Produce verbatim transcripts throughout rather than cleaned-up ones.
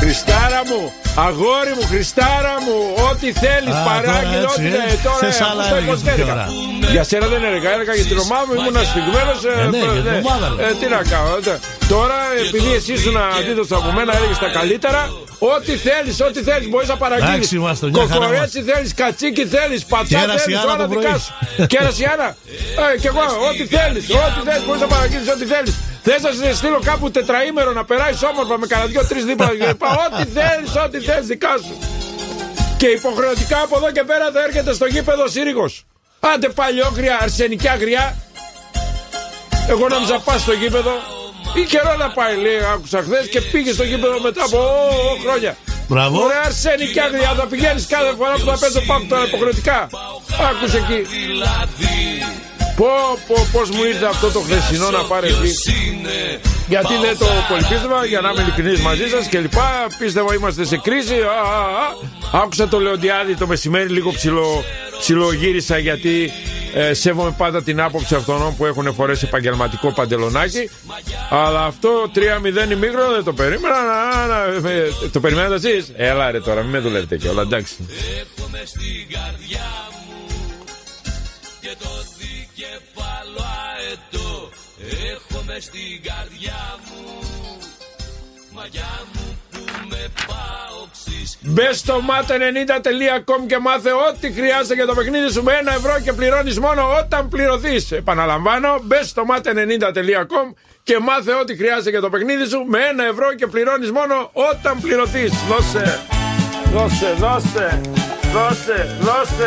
Χριστάρα μου, αγόρι μου, Χριστάρα μου, ό,τι θέλεις, παράγγειλε, ό,τι θέλεις. Τώρα αυτό εικοσιτέρικα. Για σένα δεν έλεγα, έλεγα για την ομάδα μου, ήμουν ασφιγμένος. Τι να κάνω. Τώρα, επειδή εσύ ήσουν αντίθετος από μένα, έλεγες τα καλύτερα. Ό,τι θέλεις, ό,τι θέλεις, μπορείς να παραγγείλεις. Κοκορέτσι θέλεις, κατσίκι θέλεις, πατσά θέλεις, όλα δικά σου. Κέραση Άννα. Κι εγώ, ό,τι θέλεις, ό,τι θέλεις, μπορείς να παραγγείλεις, ό,τι θέλεις. Θες να σε στείλω κάπου τετραήμερο να περάσεις όμορφα με κανένα δυο-τρεις δίπλα. Ό,τι θέλεις, ό,τι θέλεις, δικά σου. Και υποχρεωτικά από εδώ και πέρα θα έρχεται στο γήπεδο Σύριγος. Άντε παλιόκρια, αρσενική αγριά. Εγώ νόμιζα πας στο γήπεδο. Ή καιρό να πάει, λέει, άκουσα χθες και πήγε στο γήπεδο μετά από ο, ο, χρόνια. Μπράβο. Ωραία, αρσενική αγριά, θα πηγαίνεις κάθε φορά που θα παίζω πάνω τώρα υποχρεωτικά. Άκουσε εκεί. Πω, πω, πώς μου ήρθε αυτό το χθεσινό να πάρει εκεί. Γιατί δεν το πολυπίστευα, για να είμαι ειλικρινής μαζί σας και λοιπά. Πίστευα είμαστε σε κρίση. Α, α, α. Άκουσα το Λεοντιάδη το μεσημέρι, λίγο ψιλο, ψιλογύρισα γιατί ε, σέβομαι πάντα την άποψη αυτών που έχουν φορέσει επαγγελματικό παντελονάκι. Αλλά αυτό τρία μηδέν ημίχρονο δεν το περίμενα. Να, να, ε, το περιμένατε εσείς. Έλα ρε τώρα, μην με δουλεύετε και όλα, εντάξει. Έχουμε στην καρδιά μου και το δικεφάλο αετό. Έχω μες στην καρδιά μου μαγιά μου που με πάοξεις. Μπες στο mat ενενήντα τελεία com και μάθε ό,τι χρειάζεται για το παιχνίδι σου με ένα ευρώ και πληρώνεις μόνο όταν πληρωθείς. Επαναλαμβάνω, μπες στο mat ενενήντα τελεία com και μάθε ό,τι χρειάζεται για το παιχνίδι σου με ένα ευρώ και πληρώνεις μόνο όταν πληρωθείς. Δώσε, δώσε, δώσε, δώσε, δώσε.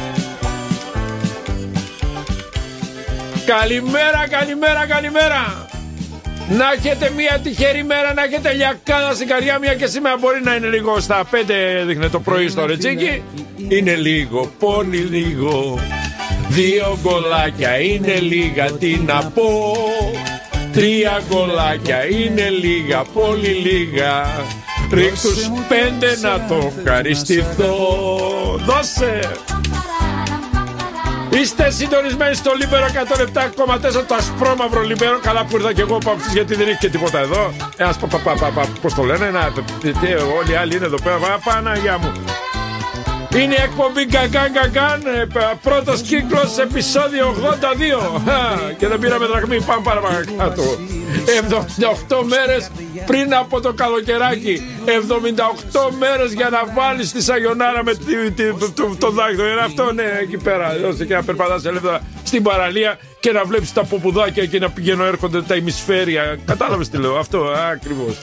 Καλημέρα, καλημέρα, καλημέρα. Να έχετε μια τυχερή μέρα, να έχετε λιακάδα στην καρδιά. Μια και σήμερα μπορεί να είναι λίγο στα πέντε, δείχνε το πρωί στο ρετσίκι. Είναι λίγο, πολύ λίγο. Δύο γκολάκια είναι λίγα, τι να πω. Τρία γκολάκια είναι λίγα, πολύ λίγα. Ρίξους πέντε να το ευχαριστηθώ. Δώσε. Είστε συντονισμένοι στο Λίμπερο εκατόν επτά κόμμα τέσσερα, το ασπρόμαυρο Λίμπερο. Καλά που ήρθα και εγώ παύξης, γιατί δεν έχει και τίποτα εδώ. Ένας πα, πα, πα, πα, πα, πώς το λένε, ένα, όλοι οι άλλοι είναι εδώ πέρα. Παναγιά μου. Είναι η εκπομπή Γκαγκάν Γκαγκάν, πρώτος κύκλος, επεισόδιο ογδόντα δύο. Και δεν πήραμε δραχμή, πάμε παρακάτω. εβδομήντα οκτώ μέρες πριν από το καλοκαιράκι. εβδομήντα οκτώ μέρες για να βάλεις τη σαγιονάρα με το δάχτυλο. Είναι αυτό, ναι, εκεί πέρα. Ώστε και να περπατάς ελεύθερα στην παραλία και να βλέπεις τα ποπουδάκια και να πηγαίνουν έρχονται τα ημισφαίρια. Κατάλαβες τι λέω, αυτό ακριβώς.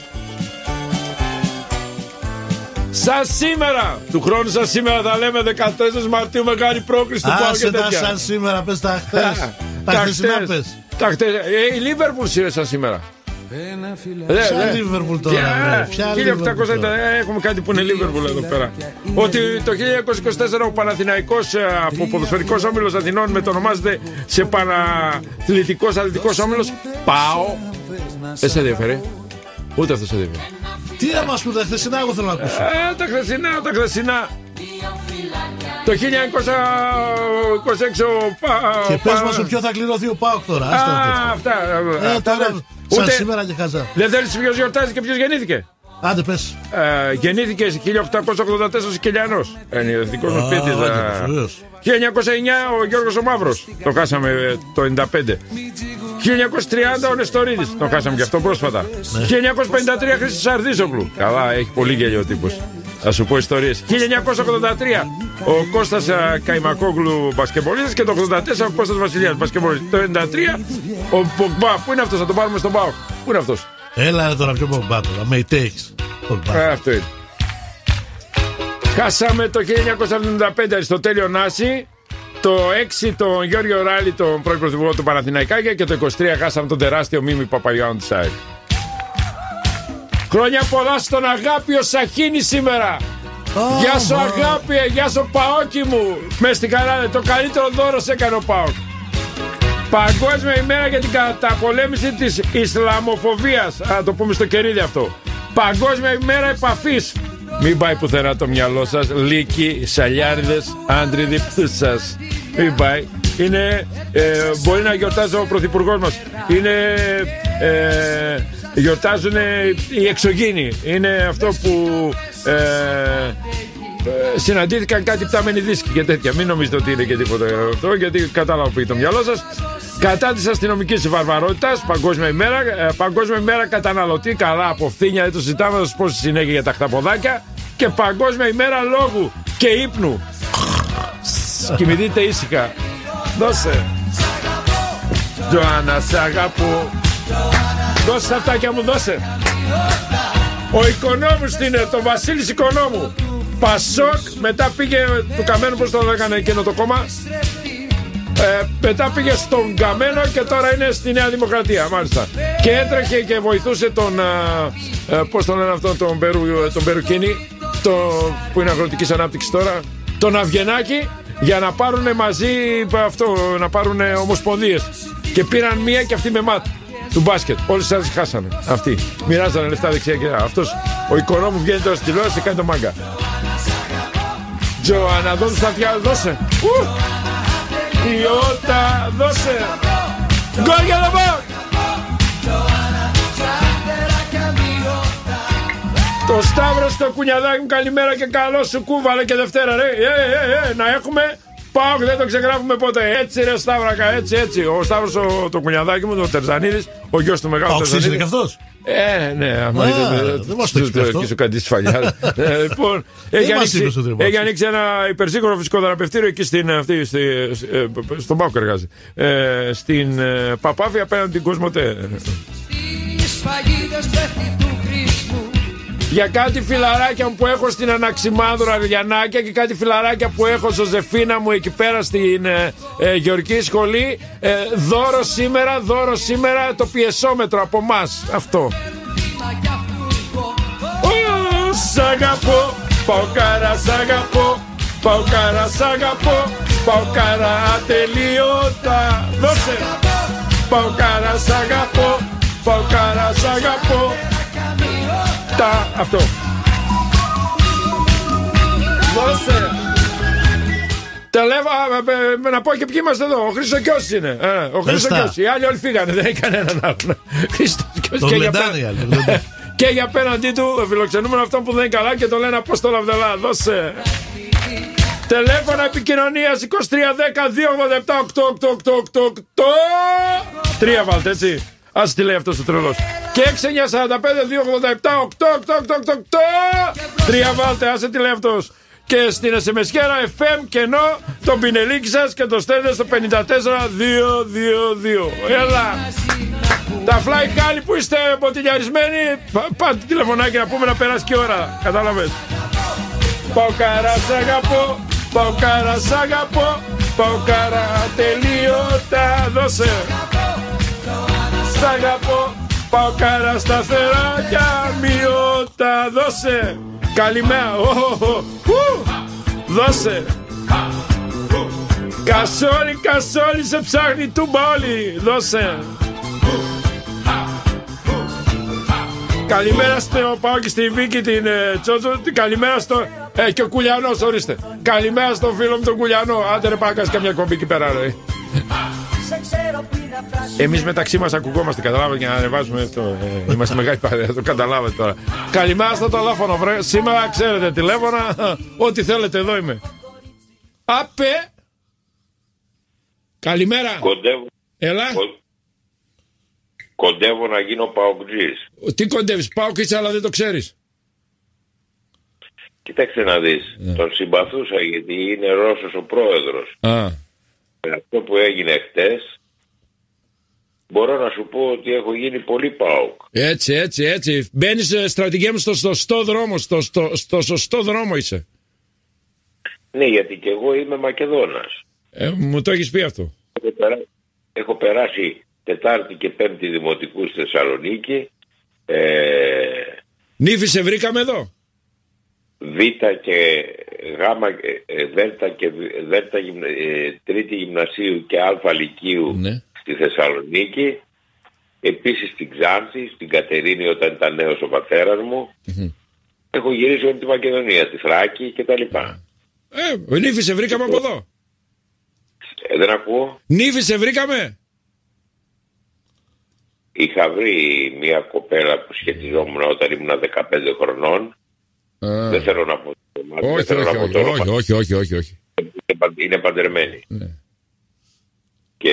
Σαν σήμερα, του χρόνου σαν σήμερα θα λέμε δεκατέσσερις Μαρτίου, μεγάλη πρόκριση του Πάου και τέτοια. Άσε τα σαν σήμερα, πες τα χθες. Τα χθεσινά πες. Τα χτες, ε, η Λίβερπουλ είναι σαν σήμερα. Ποια Λίβερπουλ τώρα, χίλια οκτακόσια, έχουμε κάτι που είναι Λίβερπουλ εδώ πέρα. Ότι το χίλια εννιακόσια είκοσι τέσσερα ο Παναθηναϊκός από ποδοσφαιρικός όμιλος Αθηνών μετονομάζεται σε Παναθλητικός Αθλητικός Όμιλος ΠΑΟ. Δεν σε ενδιαφέρει? Ούτε αυτό σε ενδιαφέρει. Τι να μας πούν τα χθεσινά, εγώ θέλω να ακούσω. Ε, τα χθεσινά, τα χθεσινά. Το χίλια εννιακόσια είκοσι έξι ο ΠΑΟΚ. Και πες μας ποιο θα κληρωθεί ο ΠΑΟΚ τώρα. Α, αυτά. Ε, τώρα, σαν σήμερα και χαζά. Δεν θέλεις ποιος γιορτάζει και ποιος γεννήθηκε? Άντε πες. Ε, γεννήθηκε χίλια οκτακόσια ογδόντα τέσσερα στο Κελιανός. Είναι ο δικός μου σπίτης. χίλια εννιακόσια εννιά ο Γιώργος ο Μαύρος. Το χάσαμε το ενενήντα πέντε. χίλια εννιακόσια τριάντα ο Νεστορίδης. Το χάσαμε και αυτό πρόσφατα. Ναι. χίλια εννιακόσια πενήντα τρία Χρήστος Σαρδίζογλου. Καλά, έχει πολύ γέλιο ο τύπος. Θα σου πω ιστορίες. χίλια εννιακόσια ογδόντα τρία ο Κώστας Καϊμακόγλου μπασκεμπολίστας και το ογδόντα τέσσερα ο Κώστας Βασιλιάς μπασκεμπολίστας. Το ενενήντα τρία ο Πογκμπά. Πού είναι αυτός, θα τον πάρουμε στον ΠΑΟΚ. Πού είναι αυτός? Έλα τώρα πιο Πογκμπά τώρα. Με takes. Ε, αυτό είναι. Χάσαμε το χίλια εννιακόσια εβδομήντα πέντε Αριστοτέλειο Νάση. Το έξι τον Γιώργιο Ράλη, τον πρώην πρωθυπουργό του Παναθηναϊκάκια. Και το είκοσι τρία χάσαμε τον τεράστιο Μίμη Παπαγιάννου της ΑΕΚ. Χρόνια πολλά στον Αγάπιο Σαχίνη σήμερα. Oh, γεια σου man. Αγάπη, γεια σου Παόκι μου. Μες στην καράδε, το καλύτερο δώρο σε έκανε ο ΠΑΟΚ. Παγκόσμια ημέρα για την καταπολέμηση της Ισλαμοφοβίας. Α, το πούμε στο κερίδι αυτό. Παγκόσμια ημέρα επαφής. Μην πάει πουθενά το μυαλό σας. Λύκοι, σαλιάριδες, άντροι διπτούς σας. Μην πάει. Είναι, ε, μπορεί να γιορτάζει ο πρωθυπουργός μας. Είναι ε, Γιορτάζουν οι εξωγήινοι. Είναι αυτό που ε, ε, συναντήθηκαν κάτι πτάμενοι δίσκοι και τέτοια. Μην νομίζετε ότι είναι και τίποτα αυτό, γιατί κατάλαβα που το μυαλό σας. Κατά της αστυνομικής βαρβαρότητας, παγκόσμια ημέρα, ε, παγκόσμια ημέρα καταναλωτή, καλά από φθήνια, δεν το συζητάμε, θα σας πω στη συνέχεια για τα χταποδάκια. Και παγκόσμια ημέρα λόγου και ύπνου. Κοιμηθείτε ήσυχα. Δώσε. Τζοάννα, σ' αγαπώ. Δώσε τα αυτάκια μου, δώσε. Ο Οικονόμους είναι, το Βασίλης Οικονόμου. Πασόκ, μετά πήγε του Καμένου, πώς το λέγανε εκείνο το κόμμα. Ε, μετά πήγε στον Καμένο και τώρα είναι στη Νέα Δημοκρατία, μάλιστα. Και έτρεχε και βοηθούσε τον, ε, ε, πώς τον λένε αυτόν, τον, Περου, τον Περουκίνη, το, που είναι αγροτικής ανάπτυξης τώρα, τον Αυγενάκη, για να πάρουν μαζί αυτό, να πάρουν ομοσπονδίες. Και πήραν μία και αυτή με μάτ του μπάσκετ. Όλοι σας χάσανε. Αυτοί μοιράζανε λεφτά δεξιά και αυτό. Ο Οικονόμου βγαίνει τώρα στη τηλεόραση και κάνει το μάγκα. Τζοάννα, δώσε τα αυτιά, δώσε. Ιώτα, δώσε. Γκολ για τον ΠΑΟΚ. Το Σταύρο στο κουνιαδάκι μου, καλημέρα και καλό σου, κούβαλε και Δευτέρα ρε. Ε, ε, ε, να έχουμε ΠΑΟΚ, δεν το ξεγράφουμε ποτέ. Έτσι ρε Σταύρακα, έτσι, έτσι. Ο Σταύρος ο, το κουνιαδάκι μου, ο Τερζανίδης, ο γιος του μεγάλου Τερζανίδη. είναι και αυτός. Ε, ναι, άμα δεν μας το έχεις πει αυτό. Και σου καντήσει φαλιά. Λοιπόν, έχει ανοίξει ένα υπερσύγχρονο φυσικό θεραπευτήριο εκεί στην, αυτή, στον ΠΑΟΚ εργάζεται. Στην Παπάφη απέναντι την Κοσμοτέ. Για κάτι φιλαράκια που έχω στην Αναξιμάνδρου Αριανάκια και κάτι φιλαράκια που έχω στο Ζεφίνα μου εκεί πέρα στην ε, ε, Γεωργική Σχολή, ε, δώρο σήμερα, δώρο σήμερα το πιεσόμετρο από μας. Αυτό. Ω, σ' αγαπώ, Παοκάρα σ' αγαπώ, Παοκάρα σ' αγαπώ, Παοκάρα ατελείωτα. Δώσε. Παοκάρα σ' αγαπώ, Παοκάρα σ' αγαπώ. Τα, αυτό. Δώσε. Τελεύα, να πω και ποιοι είμαστε εδώ. Ο Χρήστος Κιώσης είναι. Ε, ο Χρήστος Κιώσης. Οι άλλοι όλοι φύγανε, δεν έχει κανέναν άλλον. Χρήστος Κιώσης. Και, για και για απέναντί του φιλοξενούμενο αυτόν που δεν είναι καλά και το λένε Απόστολο Αυδελά. Δώσε. Τηλέφωνα επικοινωνίας είκοσι τρία δέκα δύο ογδόντα επτά οκτώ οκτώ οκτώ οκτώ οκτώ. Τρία βάλτε έτσι. Ας τι λέει αυτός ο τρελός. Και έξι εννιά σαράντα πέντε δύο ογδόντα επτά οκτώ οκτώ οκτώ οκτώ. Τρία βάλτε, άσε τι λέει αυτός. Και στην ες εμ ες-χέρα εφ εμ κενό τον πινελίκι σας και το στέλνετε στο πενήντα τέσσερα διακόσια είκοσι δύο. Έλα. Τα fly χάλι που είστε μποτιλιαρισμένοι, πάτε τηλεφωνάκι να πούμε να περάσει και ώρα. Κατάλαβες. Παοκάρα σ' αγαπώ, Παοκάρα σ' αγαπώ, Παοκάρα τελείωτα. Δώσε. Σ' αγαπώ, Παοκάρα σταθερά κι αμοιώτα. Δώσε. Καλημέρα. Δώσε. Κασόλι, κασόλι σε ψάχνει τούμπα όλοι. Δώσε. Καλημέρα στο πάω και στη Βίκη την ε, Τσότσο. Καλημέρα στο. Ε, και ο Κουλιανός, ορίστε. Καλημέρα στο φίλο μου τον Κουλιανό. Άντε ρε πάει καμιά κομπή εκεί πέρα ρε. Εμείς μεταξύ μας ακουγόμαστε, καταλάβατε, για να ανεβάζουμε αυτό. Ε, είμαστε μεγάλη παρέα, το καταλάβατε τώρα. Καλημέρα στο τηλέφωνο, βρε. Σήμερα ξέρετε τηλέφωνα. Ό,τι θέλετε, εδώ είμαι. Απε. Καλημέρα. Κοντεύω. Έλα. Κο... Κοντεύω να γίνω παοκτζής. Τι κοντεύεις, παοκτζής, αλλά δεν το ξέρεις. Κοίταξε να δεις. Yeah. Τον συμπαθούσα γιατί είναι Ρώσος ο πρόεδρος. Ah. Με αυτό που έγινε χτες, μπορώ να σου πω ότι έχω γίνει πολύ ΠΑΟΚ. Έτσι, έτσι, έτσι. Μπαίνεις στρατηγέ μου στο σωστό δρόμο, στο, στο, στο σωστό δρόμο είσαι. Ναι, γιατί και εγώ είμαι Μακεδόνας. Ε, μου το έχεις πει αυτό. Έχω, περά... έχω περάσει Τετάρτη και Πέμπτη Δημοτικού στη Θεσσαλονίκη. Ε... Νύφη σε βρήκαμε εδώ. Β και Γ, Δ και Δ, Τρίτη Γυμνασίου και Α Λυκείου, ναι, στη Θεσσαλονίκη. Επίσης στην Ξάνθη, στην Κατερίνη όταν ήταν νέος ο πατέρας μου. Mm-hmm. Έχω γυρίσει όλη τη Μακεδονία, στη Θράκη και τα λοιπά. Ε, Νύφη σε βρήκαμε από εδώ. Ε, δεν ακούω. Νύφη σε βρήκαμε. είχα βρει μια κοπέλα που σχετιζόμουν όταν ήμουν δεκαπέντε χρονών. Α. Δεν θέλω να πω το όνομα. Όχι, θέλω όχι, να πω όχι, το όνομα. όχι, όχι, όχι, όχι, όχι. Είναι παντρεμένη. Ναι. Και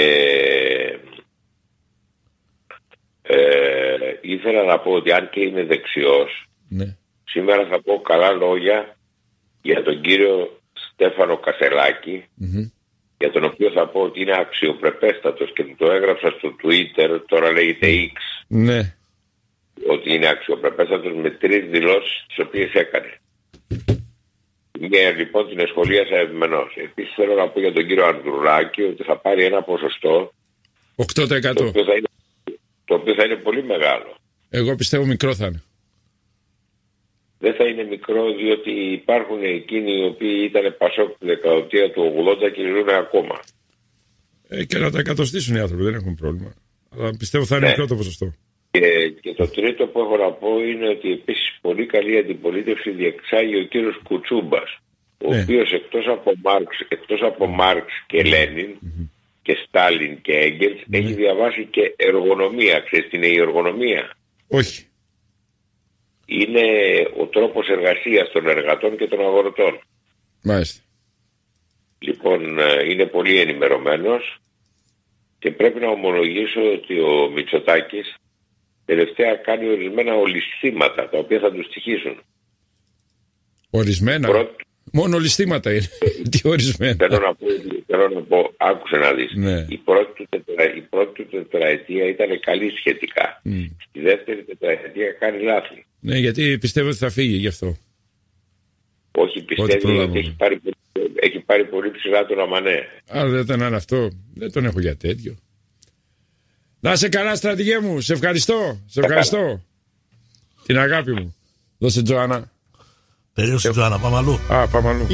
ε, ήθελα να πω ότι αν και είμαι δεξιός, ναι. σήμερα θα πω καλά λόγια για τον κύριο Στέφανο Κασελάκη, mm-hmm. για τον οποίο θα πω ότι είναι αξιοπρεπέστατος και το έγραψα στο Twitter, τώρα λέγεται X, ναι. ότι είναι αξιοπρεπέστατος με τρεις δηλώσεις τις οποίες έκανε. Μια λοιπόν την εσχολίασα ευμενώς. Επίσης θέλω να πω για τον κύριο Ανδρουλάκη ότι θα πάρει ένα ποσοστό οκτώ τοις εκατό το οποίο θα είναι, το οποίο θα είναι πολύ μεγάλο. Εγώ πιστεύω μικρό θα είναι. Δεν θα είναι μικρό διότι υπάρχουν εκείνοι οι οποίοι ήταν Πασόκ τη δεκαετία του ογδόντα και ζουν ακόμα. Ε, και να τα εκατοστήσουν οι άνθρωποι, δεν έχουν πρόβλημα. Αλλά πιστεύω θα είναι ναι. μικρό το ποσοστό. Και, και το τρίτο που έχω να πω είναι ότι επίσης πολύ καλή αντιπολίτευση διεξάγει ο κύριος Κουτσούμπας, ο ναι. οποίος εκτός από Μάρξ, εκτός από Μάρξ και Λένιν mm-hmm. και Στάλιν και Έγκελς mm-hmm. έχει διαβάσει και εργονομία. Ξέρεις τι είναι η εργονομία? Όχι. Είναι ο τρόπος εργασίας των εργατών και των αγορωτών. Μάλιστα. Λοιπόν, είναι πολύ ενημερωμένος και πρέπει να ομολογήσω ότι ο Μητσοτάκης τελευταία κάνει ορισμένα ολισθήματα τα οποία θα του στοιχήσουν. Ορισμένα? Πρώτο... Μόνο ολισθήματα είναι. Τι ορισμένα? Θέλω να πω, θέλω να πω άκουσε να δεις. Ναι. Η πρώτη του τετρα... η πρώτη του τετραετία ήταν καλή σχετικά. Mm. Στη δεύτερη τετραετία κάνει λάθη. Ναι, γιατί πιστεύω ότι θα φύγει γι' αυτό. Όχι, πιστεύει ότι έχει πάρει, έχει πάρει πολύ ψηλά τον Αμανέ. Αν δεν ήταν αυτό, δεν τον έχω για τέτοιο. Να σε καλά, στρατηγέ μου. Σε ευχαριστώ. Σε ευχαριστώ. Την αγάπη μου. Δώσε Τζοάννα. Τελείωσε Τζοάννα, πάμε αλλού. Α, πάμε αλλού.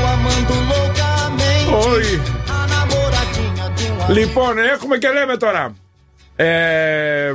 Όχι. Λοιπόν, έχουμε και λέμε τώρα. Ε,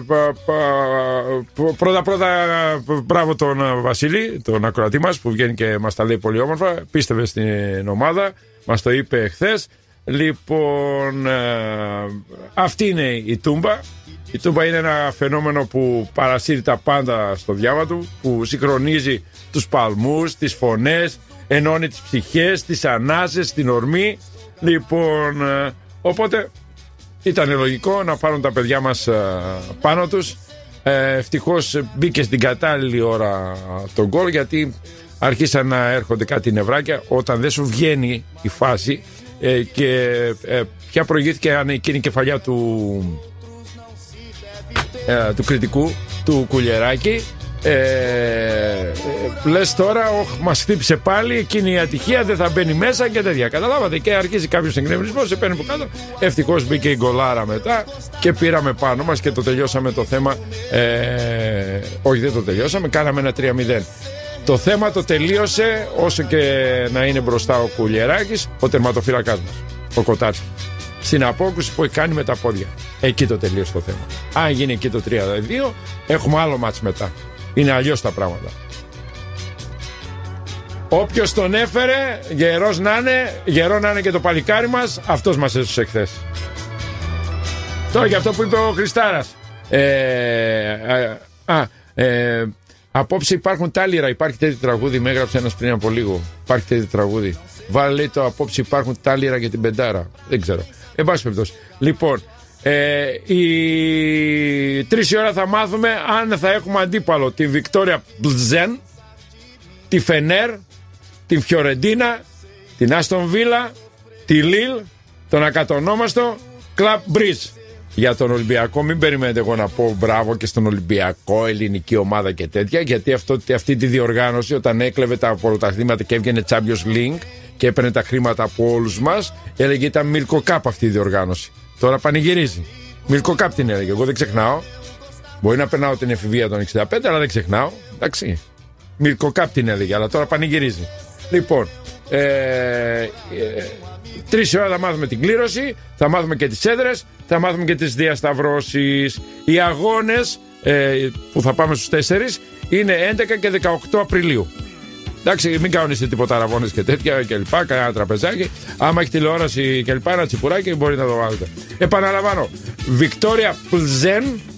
πρώτα πρώτα μπράβο τον Βασίλη, τον ακροατή μας που βγαίνει και μας τα λέει πολύ όμορφα. Πίστευε στην ομάδα, μας το είπε χθες. Λοιπόν, ε, αυτή είναι η Τούμπα. Η Τούμπα είναι ένα φαινόμενο που παρασύρει τα πάντα στο διάβα του, που συγχρονίζει τους παλμούς, τις φωνές, ενώνει τις ψυχές, τις ανάσες, την ορμή. Λοιπόν, ε, οπότε ήταν λογικό να πάρουν τα παιδιά μας ε, πάνω τους. ε, Ευτυχώς μπήκε στην κατάλληλη ώρα το γκολ, γιατί αρχίσαν να έρχονται κάτι νευράκια όταν δεν σου βγαίνει η φάση. Ε, και ε, πια προηγήθηκε αν εκείνη η κεφαλιά του ε, του κριτικού του Κουλιεράκη. ε, ε, λες τώρα όχ, μας χτύπησε πάλι, εκείνη η ατυχία, δεν θα μπαίνει μέσα και τέτοια, καταλάβατε, και αρχίζει κάποιος εκνευρισμός, σε παίρνει από κάτω. Ευτυχώς μπήκε η γκολάρα μετά και πήραμε πάνω μας και το τελειώσαμε το θέμα. ε, όχι, δεν το τελειώσαμε, κάναμε ένα τρία μηδέν. Το θέμα το τελείωσε, όσο και να είναι μπροστά ο Κουλιεράκης, ο τερματοφύλακας μας, ο Κοτάρσκι. Στην απόκριση που έχει κάνει με τα πόδια. Εκεί το τελείωσε το θέμα. Αν γίνει εκεί το τρία δύο, έχουμε άλλο μάτς μετά. Είναι αλλιώς τα πράγματα. Όποιος τον έφερε, γερός να είναι, γερό να είναι και το παλικάρι μας, αυτός μας έσωσε χθες. Τώρα για αυτό που είπε ο Χριστάρας. Ε, α, α, ε, απόψε υπάρχουν τάλιρα, υπάρχει τέτοιο τραγούδι, με έγραψε ένας πριν από λίγο. Υπάρχει τέτοιο τραγούδι. Βάλε, λέει, το απόψε υπάρχουν τάλιρα για την πεντάρα. Δεν ξέρω. Εν πάση περιπτώσει. Λοιπόν, ε, η τρεις η ώρα θα μάθουμε αν θα έχουμε αντίπαλο τη Βικτόρια Πλζέν, τη Φενέρ, την Φιωρεντίνα, την Άστον Βίλα, τη Λίλ, τον ακατονόμαστο Κλαμπ Μπρίζ. Για τον Ολυμπιακό μην περιμένετε εγώ να πω μπράβο και στον Ολυμπιακό, ελληνική ομάδα και τέτοια, γιατί αυτό, αυτή τη διοργάνωση όταν έκλεβε τα πρωταθλήματα και έβγαινε Champions League και έπαιρνε τα χρήματα από όλους μας, έλεγε ήταν Μίλκο Κάπ αυτή η διοργάνωση. Τώρα πανηγυρίζει. Μίλκο Κάπ την έλεγε, εγώ δεν ξεχνάω. Μπορεί να περνάω την εφηβεία των εξήντα πέντε, αλλά δεν ξεχνάω. Εντάξει. Μίλκο Κάπ την έλεγε, αλλά τώρα πανηγυρίζει. Λοιπόν, ε, ε, τρεις ώρα θα μάθουμε την κλήρωση, θα μάθουμε και τις έδρες, θα μάθουμε και τις διασταυρώσεις. Οι αγώνες ε, που θα πάμε στους τέσσερις είναι έντεκα και δεκαοκτώ Απριλίου. Εντάξει, μην κάνετε τίποτα αραβώνες και τέτοια και λοιπά, κανένα τραπεζάκι. Άμα έχει τηλεόραση και λοιπά, ένα τσιπουράκι μπορεί να το βάλετε. Επαναλαμβάνω, Βικτόρια Πλζέν,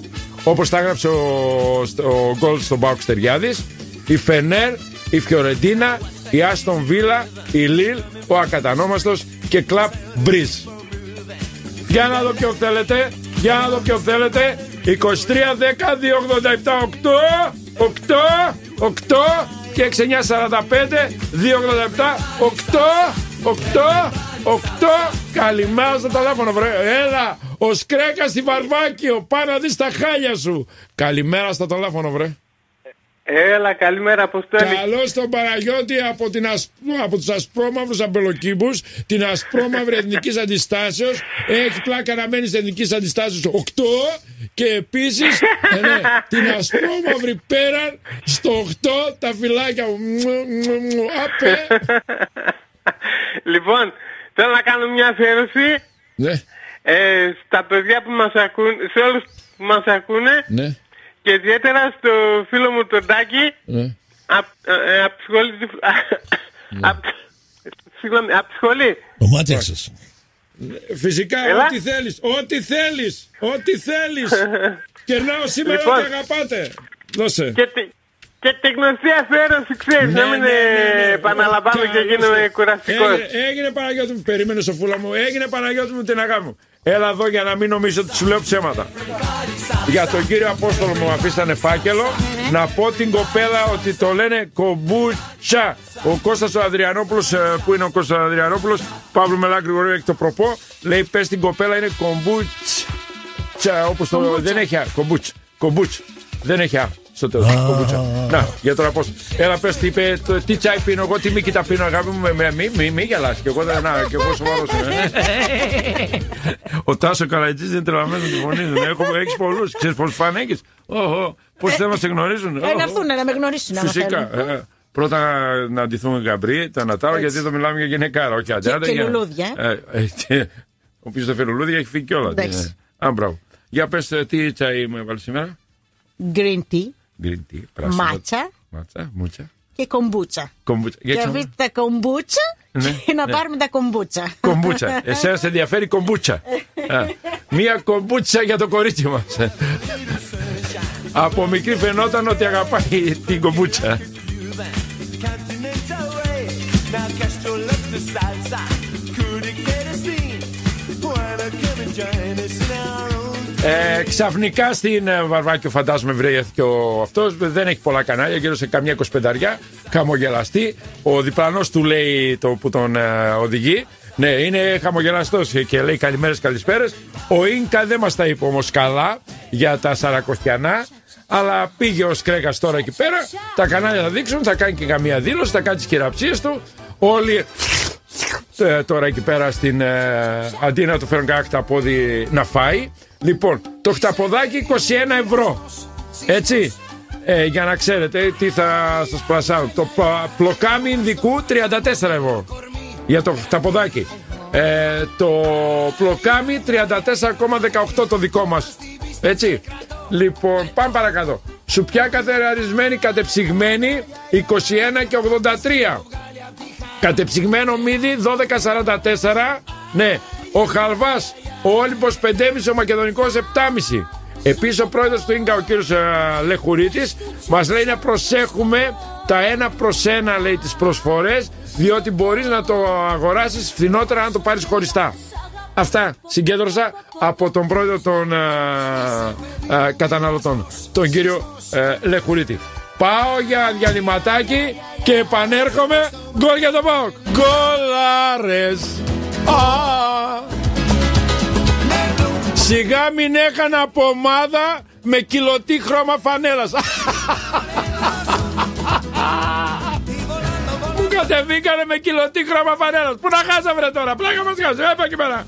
όπως τα έγραψε ο, ο γκολ στον ΠΑΟΚ Στεριάδης, η Φενέρ, η Φιωρεντίνα, η Άστον Βίλα, η Λίλ, ο ακατανόμαστος και Κλαμπ Μπριζ. Για να δω ποιο θέλετε, για να δω ποιο θέλετε. είκοσι τρία δέκα δύο ογδόντα επτά οκτώ οκτώ οκτώ και έξι εννιά σαράντα πέντε δύο ογδόντα επτά οκτώ οκτώ οκτώ. Καλημέρα στο τηλέφωνο, βρε. Έλα, ο Σκρέκας στη Βαρβάκιο, πάω να δεις τα χάλια σου. Καλημέρα στο τηλέφωνο, βρε. Έλα, καλημέρα, Αποστόλη. Καλώς τον Παναγιώτη από, την ασπ... από τους ασπρόμαυρους αμπελοκήμπους, την ασπρόμαυρη Εθνικής Αντιστάσεως. Έχει πλάκα να μένει Εθνικής Αντιστάσεως οκτώ και επίσης ε, ναι, την ασπρόμαυρη πέραν στο οκτώ τα φυλάκια μου. Απέ. Λοιπόν, θέλω να κάνω μια αφιέρωση ναι. ε, στα παιδιά που μας ακούν, σε όλους που μας ακούνε. Ναι. Και ιδιαίτερα στο φίλο μου τον Τάκη, ναι. από ε, τη σχολή, ναι. απ, συγγνώμη, από τη σχολή. Ο Μάτσαξας. Φυσικά, Έλα. ό,τι θέλεις, ό,τι θέλεις, ό,τι θέλεις. Κερνάω σήμερα Λοιπόν. ό,τι αγαπάτε. Δώσε. Και, τη, και τη γνωστή αφιέρωση, ξέρεις, Ναι, να μην ναι, ναι, ναι. επαναλαμβάνω και Καλώς. γίνομαι κουραστικός. Έγινε, έγινε Παναγιώτη μου, περίμενε Σοφούλα μου, έγινε Παναγιώτη μου την αγάπη μου. Έλα εδώ για να μην νομίζω ότι σου λέω ψέματα. Για τον κύριο Απόστολο μου αφήσανε φάκελο. Να πω την κοπέλα ότι το λένε κομπούτσα. Ο Κώστας ο Αδριανόπουλος, που είναι ο Κώστας ο Αδριανόπουλος, Παύλου Μελά Γρηγορίου έχει το προπό. Λέει πες την κοπέλα είναι κομπούτσα. Όπως το κομπούτσα. Δεν έχει α. Κομπούτσα. Κομπούτσα. Δεν έχει α. Στο τέλος. Κομπούτσα. Να, για τώρα πώς. Έλα πες τι είπε, το, τι τσάι πίνω εγώ, τι μήκητα πίνω αγάπη μου, με, με, μη, μη, μη γελάς. Και εγώ δεν, να, και εγώ σοβαρός είμαι. Ο Τάσο Καλαϊτζής είναι τρελαμένος με τη φωνή του. Έχω, έχεις πολλούς, ξέρεις πόσους φαν έχεις. Πώς θέλουν να σε γνωρίζουν. Ε, να έρθουν να με γνωρίσουν. Φυσικά. Πρώτα να αντιθούμε Γκαμπρί, το Ανατάρο, γιατί εδώ μιλάμε για γυναικάρα, όχι αντιάτα. Και λουλούδια. Ο οποίος δεν φέρει λουλούδια έχει φύγει κιόλας. Α, μπράβο. Για πες τι τσάι μου έβαλε σήμερα. Green tea. Green tea, πράσινο. Μάτσα. Μάτσα, μούτσα. Και κομπούτσα. Κομπούτσα. Και αφήστε τα κομπούτσα ναι, και να ναι. πάρουμε τα κομπούτσα. Κομπούτσα. Εσένα σε ενδιαφέρει κομπούτσα. Α, μία κομπούτσα για το κορίτσι μας. Από μικρή φαινόταν ότι αγαπάει την κομπούτσα. Ε, ξαφνικά στην ε, Βαρβάκιο φαντάζομαι βρέθηκε ο αυτός. Δεν έχει πολλά κανάλια, γύρω σε καμιά εικοσιπενταριά. Χαμογελαστή. Ο διπλανός του λέει το που τον ε, οδηγεί. Ναι, είναι χαμογελαστός και λέει καλημέρες, καλησπέρες. Ο Ίνκα δεν μας τα είπε όμως καλά για τα Σαρακοστιανά. Αλλά πήγε ο Σκρέκας τώρα εκεί πέρα. Τα κανάλια θα δείξουν, θα κάνει και καμία δήλωση, θα κάνει τις χειραψίες του. Όλοι τώρα εκεί πέρα στην ε, αντί να του φέρουν κάποιο πόδι να φάει. Λοιπόν, το χταποδάκι είκοσι ένα ευρώ. Έτσι, ε, για να ξέρετε τι θα σας πλασάω. Το πλοκάμι Ινδικού τριάντα τέσσερα ευρώ για το χταποδάκι. Ε, το πλοκάμι τριάντα τέσσερα κόμμα δεκαοκτώ το δικό μας. Έτσι. Λοιπόν, πάμε παρακάτω. Σουπιά καθαρισμένη κατεψυγμένη είκοσι ένα και ογδόντα τρία. Κατεψυγμένο μύδι δώδεκα σαράντα τέσσερα. Ναι. Ο Χαλβάς, ο Όλυμπος πέντε κόμμα πέντε, ο Μακεδονικός επτά κόμμα πέντε. Επίσης ο πρόεδρος του Ίνκα, ο κύριος uh, Λεχουρίτης, μας λέει να προσέχουμε τα ένα προς ένα, λέει, τις προσφορές, διότι μπορείς να το αγοράσεις φθηνότερα αν το πάρεις χωριστά. Αυτά συγκέντρωσα από τον πρόεδρο των uh, uh, καταναλωτών, τον κύριο uh, Λεχουρίτη. Πάω για διαλυματάκι και επανέρχομαι. Γκολ για τον ΠΑΟΚ. Γκολάρες. Α, σιγά μην έχανα πομάδα με κιλωτή χρώμα φανέλας. Μου κατεβήκανε με κιλωτή χρώμα φανέλας. Πού να χάσα βρε τώρα. Πλάκα μας χάσε. Έπα εκεί πέρα.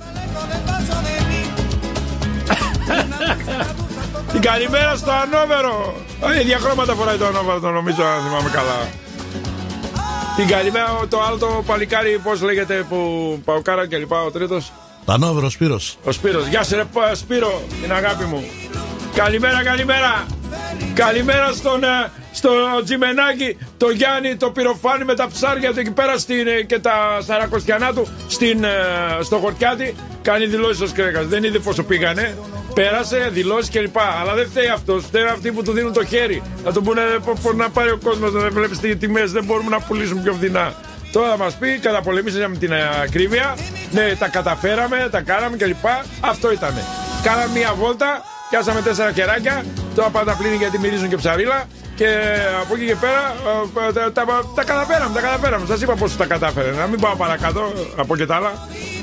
Την καλημέρα στο Ανόβερο. Η ίδια χρώματα φοράει το Ανόβερο, το νομίζω, αν θυμάμαι καλά. Την καλημέρα, το άλλο το παλικάρι, πώς λέγεται, που Παοκάρα και λοιπά, ο τρίτος. Ανόβερο, ο Σπύρος. Ο Σπύρος. Γεια σου ρε Σπύρο, την αγάπη μου. Καλημέρα, καλημέρα. Καλημέρα στον στο Τζιμενάκη, το Γιάννη, το Πυροφάνη με τα ψάρια του εκεί πέρα στην, και τα Σαρακοστιανά του στην, στο Χορτιάτι. Κάνει δηλώσεις ο Σκρέκας. Δεν είδε πόσο πήγανε. πέρασε, δηλώσει κλπ. Αλλά δεν φταίει αυτό. Φταίει αυτοί που του δίνουν το χέρι. Να τον πούνε να πάρει ο κόσμο, να βλέπει τι τιμές. Δεν μπορούμε να πουλήσουμε πιο φθηνά. Τώρα θα μας πει, καταπολεμήσαμε την ακρίβεια. Ναι, τα καταφέραμε, τα κάναμε κλπ. Αυτό ήτανε. Κάναμε μία βόλτα, πιάσαμε τέσσερα κεράκια. Τώρα πάντα πλύνει γιατί μυρίζουν και ψαρίλα. Και από εκεί και πέρα τα, τα, τα, τα καταφέραμε, τα καταφέραμε. Σας είπα πώς τα κατάφερε. Να μην πάω παρακάτω, από και τα άλλα.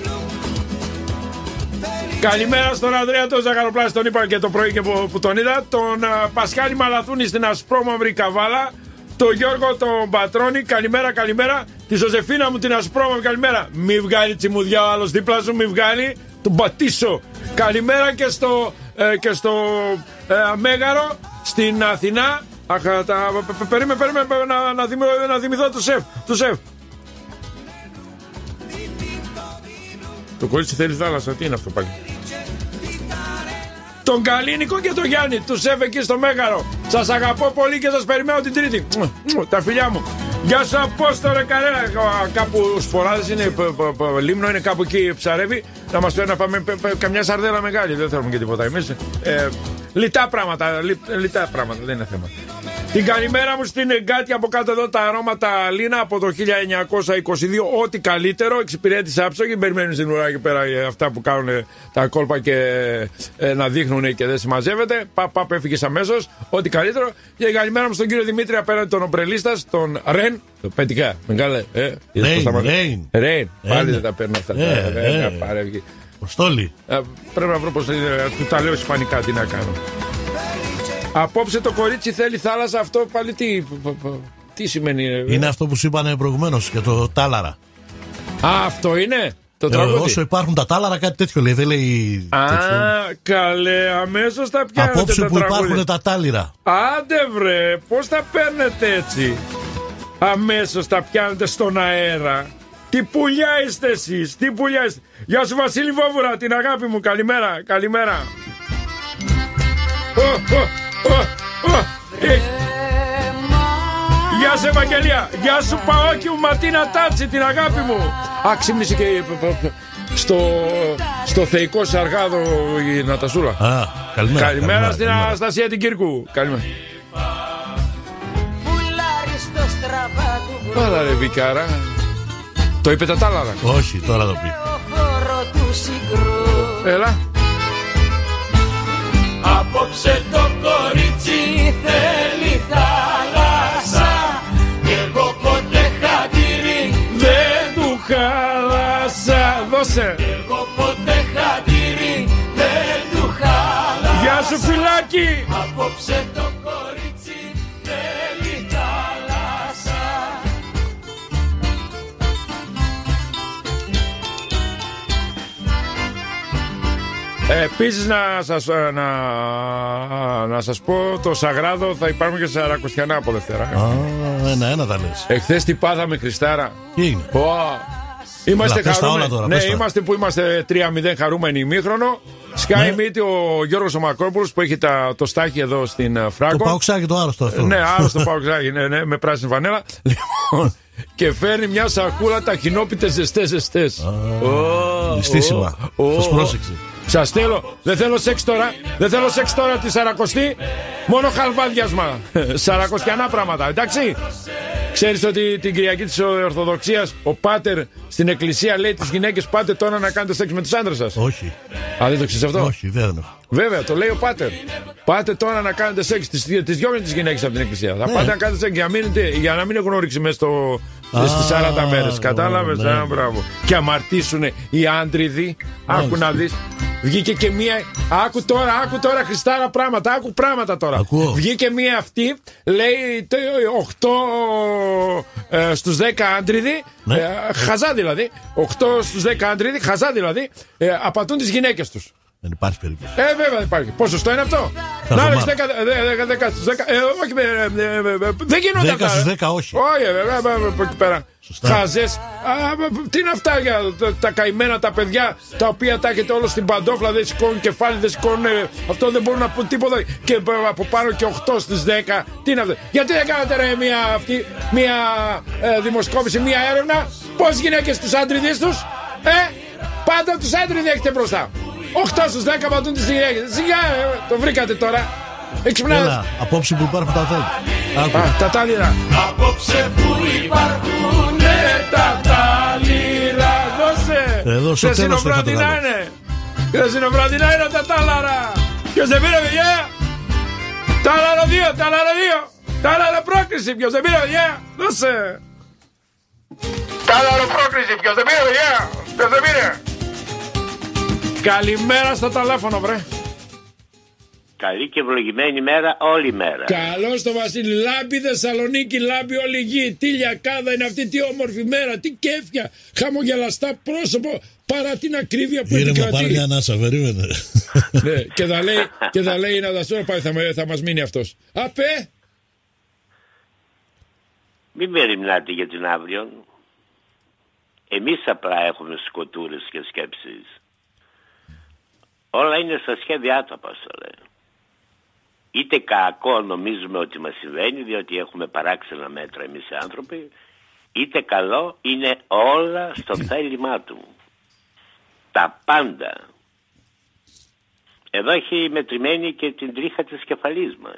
Καλημέρα στον Ανδρέα τον Ζαχαροπλάστη, τον είπα και το πρωί και που, που τον είδα. Τον uh, Πασχάλη Μαλαθούνη στην ασπρόμαυρη καβάλα. Τον Γιώργο τον Πατρώνη, καλημέρα, καλημέρα. Τη Ζωζεφίνα μου την ασπρόμαυρη, καλημέρα. Μη βγάλει τσιμουδιά ο άλλος δίπλα σου, μη βγάλει. Τον πατήσω. Καλημέρα και στο, ε, και στο ε, Μέγαρο στην Αθηνά. Αχ, τα, περίμενε, περίμενε να, να, θυμηθώ, να θυμηθώ του σεφ, του σεφ. Το κορίτσι θέλει θάλασσα, τι είναι αυτό πάλι? Τον Καλίνικο και τον Γιάννη, του σεφ εκεί στο Μέγαρο. Σας αγαπώ πολύ και σας περιμένω την Τρίτη. Τα φιλιά μου. Γεια σου Απόστολε Καρέλα. Κάπου Σποράδες είναι, Λίμνο είναι κάπου εκεί ψαρεύει. Να μας πει να πάμε καμιά σαρδέλα μεγάλη. Δεν θέλουμε και τίποτα εμείς. ε, Λιτά πράγματα, λι, λιτά πράγματα, δεν είναι θέμα. Την καλημέρα μου στην Εγκάτη από κάτω εδώ, τα αρώματα Λίνα από το χίλια εννιακόσια είκοσι δύο. Ό,τι καλύτερο, εξυπηρέτησε άψογη. Περιμένουν στην ουρά εκεί πέρα αυτά που κάνουν τα κόλπα και ε, να δείχνουν και δεν συμμαζεύεται. Παπ, έφυγε αμέσως. Ό,τι καλύτερο. Και η καλημέρα μου στον κύριο Δημήτρη απέναντι τον ομπρελίστα, τον Ρεν. Το πετικά, μεγάλε. Ε, Ρέιν. Ρέιν. Πάλι δεν τα παίρνω αυτά. Αποστόλη. Πρέπει να βρω πως του τα λέω ισπανικά, τι να κάνω. Απόψε το κορίτσι θέλει θάλασσα, αυτό πάλι τι, τι σημαίνει? Είναι αυτό που σου είπανε προηγουμένως για το τάλαρα. Α, αυτό είναι το ε, τραγούδι. Όσο υπάρχουν τα τάλαρα κάτι τέτοιο λέει, δεν λέει. Α, τέτοιο. καλέ, αμέσως τα πιάνετε. Απόψε τα που τραγούδια. υπάρχουν τα τάλιρα. Άντε βρε, πώς τα παίρνετε έτσι? Αμέσως τα πιάνετε στον αέρα. Τι πουλιά είστε εσείς, τι πουλιά είστε. Γεια σου Βασίλη Βόβουρα, την αγάπη μου, καλημέρα, καλημέρα. Oh, oh. Oh, oh, ε. Γεια σου Ευαγγελία. Γεια σου Παόκι μου, Ματίνα Τάτσι, την αγάπη μου. Α, ξύπνησε και στο, στο θεϊκό Σαργάδο η Νατασούλα. Α, καλημέρα. Καλημέρα στην Αναστασία την Κύρκου. Καλημέρα. Πάρα ρε Βικάρα. Το είπε τα τάλαρα? Όχι, τώρα το πει. Έλα. Απόψε το κορίτσι θέλει θάλασσα. Κι εγώ ποτέ χατήρι δεν του χάλασα. Δώσε. Κι εγώ ποτέ χατήρι δεν του χάλασα. Γεια σου Φιλάκη. Απόψε το κορίτσι θέλει θάλασσα. Επίσης να σας, να, να σας πω, το Σαγράδο θα υπάρχουν και σε Σαρακοστιανά από Δευτέρα. Α, ένα-ένα τα λες. Εχθές τι πάθαμε Χριστάρα. Τι είναι? Oh. Είμαστε χαρούμενοι. Τώρα, ναι, είμαστε που είμαστε τρία μηδέν χαρούμενοι ημίχρονο. Σκάει ναι. μύτη ο Γιώργος ο Μακρόπουλος που έχει τα, το στάχι εδώ στην Φράγκο. Το παουξάκι το άρρωστο αυτό. Ναι, άρρωστο παουξάκι, ναι, ναι, με πράσινη φανέλα. Λοιπόν, και φέρνει μια σακούλα ταχινόπιτες ζεστές ζεστές. Ληστήσιμα. Σας πρόσεξε. Σας θέλω, δεν θέλω σεξ τώρα. Δεν θέλω σεξ τώρα τη Σαρακοστή. Μόνο χαλβάδιασμα. Σαρακοστιανά πράγματα, εντάξει. Ξέρεις ότι την Κυριακή της Ορθοδοξίας ο πάτερ στην εκκλησία λέει τις γυναίκες πάτε τώρα να κάνετε σεξ με τους άντρες σας? Όχι. Α, δεν το ξέρεις αυτό? Όχι, δεν. Βέβαια, το λέει ο πάτερ. Πάτε τώρα να κάνετε σεξ. Τις, τις διώχνει τις γυναίκες από την εκκλησία. Θα ναι. πάτε να κάνετε σεξ για, μείνετε, για να μην έχουν όρεξη μέσα στο, στις σαράντα μέρες. Κατάλαβες? Ναι. Α, μπράβο. Και αμαρτήσουν οι άντριδοι. Άκου να δεις. Βγήκε και μία. Άκου τώρα, άκου τώρα Χριστάρα πράγματα. Άκου πράγματα τώρα. Ακούω. Βγήκε μία αυτή. Λέει οκτώ ε, στους δέκα άντριδοι. Ναι. Ε, χαζά δηλαδή. οκτώ στους δέκα άντριδοι. Χαζά δηλαδή. Ε, απατούν τις γυναίκες τους. Δεν υπάρχει περίπτωση. Ε, βέβαια δεν υπάρχει. Ποσοστό είναι αυτό? Να ρίξει δέκα στους δέκα. Όχι, δεν γίνονται αυτά. δέκα στους δέκα, όχι. Όχι, βέβαια, από εκεί πέρα. Χαζές. Τι είναι αυτά για τα καημένα τα παιδιά τα οποία τα έχετε όλο στην παντόφλα, δεν σηκώνουν κεφάλι, δεν σηκώνουν. Αυτό δεν μπορούν να πούν τίποτα. Και από πάνω και οκτώ στις δέκα. Τι είναι αυτό? Γιατί δεν κάνατε ρε μια, αυτή, μια ε, δημοσκόπηση, μια έρευνα? Πώς γυναίκες τους άντριδες τους? Ε, πάντα τους άντριδες έχετε μπροστά. οκτώ στους δέκα πατούν τις γυναίκες. Σιγά, ε, το βρήκατε τώρα. Εξυπνάς. Έλα, απόψε που υπάρχουν τα τάλιρα. Α, τα τάλιρα. Απόψε που υπάρχουν τα τάλιρα. Δώσε. Εδώ στο τέλος το είχα το Χθεσινοβραδινά καλό. είναι. Χθεσινοβραδινά είναι τα τάλαρα. Ποιος δεν πήρε, παιδιά? Τάλαρο δύο, τάλαρο δύο. Τάλαρο πρόκριση. Ποιος δεν πήρε, παιδιά? Δώσε. Τάλαρο πρόκριση. Ποιος δεν πήρε, παιδιά? Ποιος δεν πήρε? Καλημέρα στο τηλέφωνο, βρε. Καλή και ευλογημένη μέρα όλη μέρα. Καλώς το Βασίλη. Λάμπη Θεσσαλονίκη, λάμπη όλη γη. Τι λιακάδα είναι αυτή, τι όμορφη μέρα, τι κέφια. Χαμογελαστά πρόσωπο, παρά την ακρίβεια που Ήρεμα, πάρε επικρατεί. μια ανάσα, περίμενε. Ναι, και θα λέει, και θα λέει να δασώ, πάει, θα, θα μας μείνει αυτός. Απέ. Μην μεριμνάτε για την αύριο. Εμείς απλά έχουμε σκοτούρες και σκέψεις. Όλα είναι στα σχέδιά του, Απόστολε. Είτε κακό νομίζουμε ότι μας συμβαίνει, διότι έχουμε παράξενα μέτρα εμείς οι άνθρωποι, είτε καλό, είναι όλα στο θέλημά του. Τα πάντα. Εδώ έχει μετρημένη και την τρίχα της κεφαλής μας.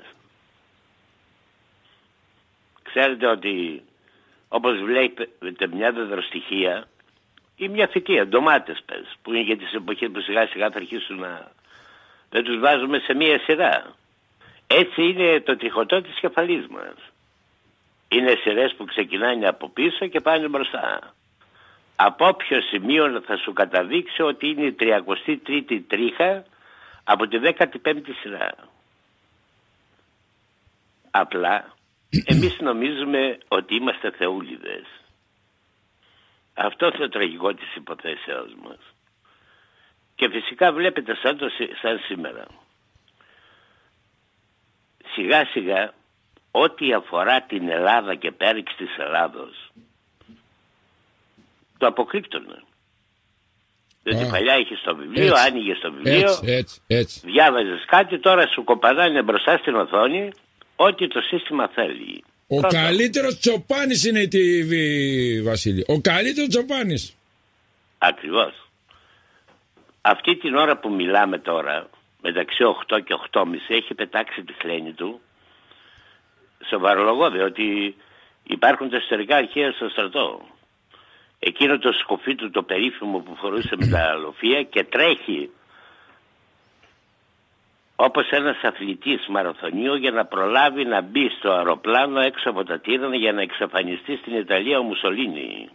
Ξέρετε ότι όπως βλέπετε μια δεδροστοιχεία ή μια φυτεία, ντομάτες πες, που είναι για τις εποχές που σιγά σιγά θα αρχίσουν να... δεν τους βάζουμε σε μια σειρά. Έτσι είναι το τριχωτό της κεφαλής μας. Είναι σειρές που ξεκινάνε από πίσω και πάνε μπροστά. Από όποιο σημείο θα σου καταδείξει ότι είναι η τριακοστή τρίτη τρίχα από τη δέκατη πέμπτη σειρά. Απλά εμείς νομίζουμε ότι είμαστε θεούλιδες. Αυτό είναι το τραγικό της υποθέσεως μας. Και φυσικά βλέπετε σαν, το, σαν σήμερα. Σιγά σιγά ό,τι αφορά την Ελλάδα και πέριξ της Ελλάδος το αποκρύπτωνε. Διότι παλιά είχε στο βιβλίο, έτσι, άνοιγε στο βιβλίο, έτσι, έτσι, έτσι. διάβαζες κάτι, τώρα σου κοπανάνε μπροστά στην οθόνη ό,τι το σύστημα θέλει. Ο Πρώτα. καλύτερος Τσοπάνης είναι η τι βι, Βασίλη. Ο καλύτερος Τσοπάνης. Ακριβώς. Αυτή την ώρα που μιλάμε τώρα, μεταξύ οκτώ και οκτώ και μισή, έχει πετάξει τη χλένη του. Σοβαρολογώ, διότι υπάρχουν τα εσωτερικά αρχεία στο στρατό. Εκείνο το σκοφί του το περίφημο που φορούσε με τα λοφεία και τρέχει όπως ένας αθλητής μαραθωνίου για να προλάβει να μπει στο αεροπλάνο έξω από τα Τύρανα για να εξαφανιστεί στην Ιταλία ο Μουσολίνι.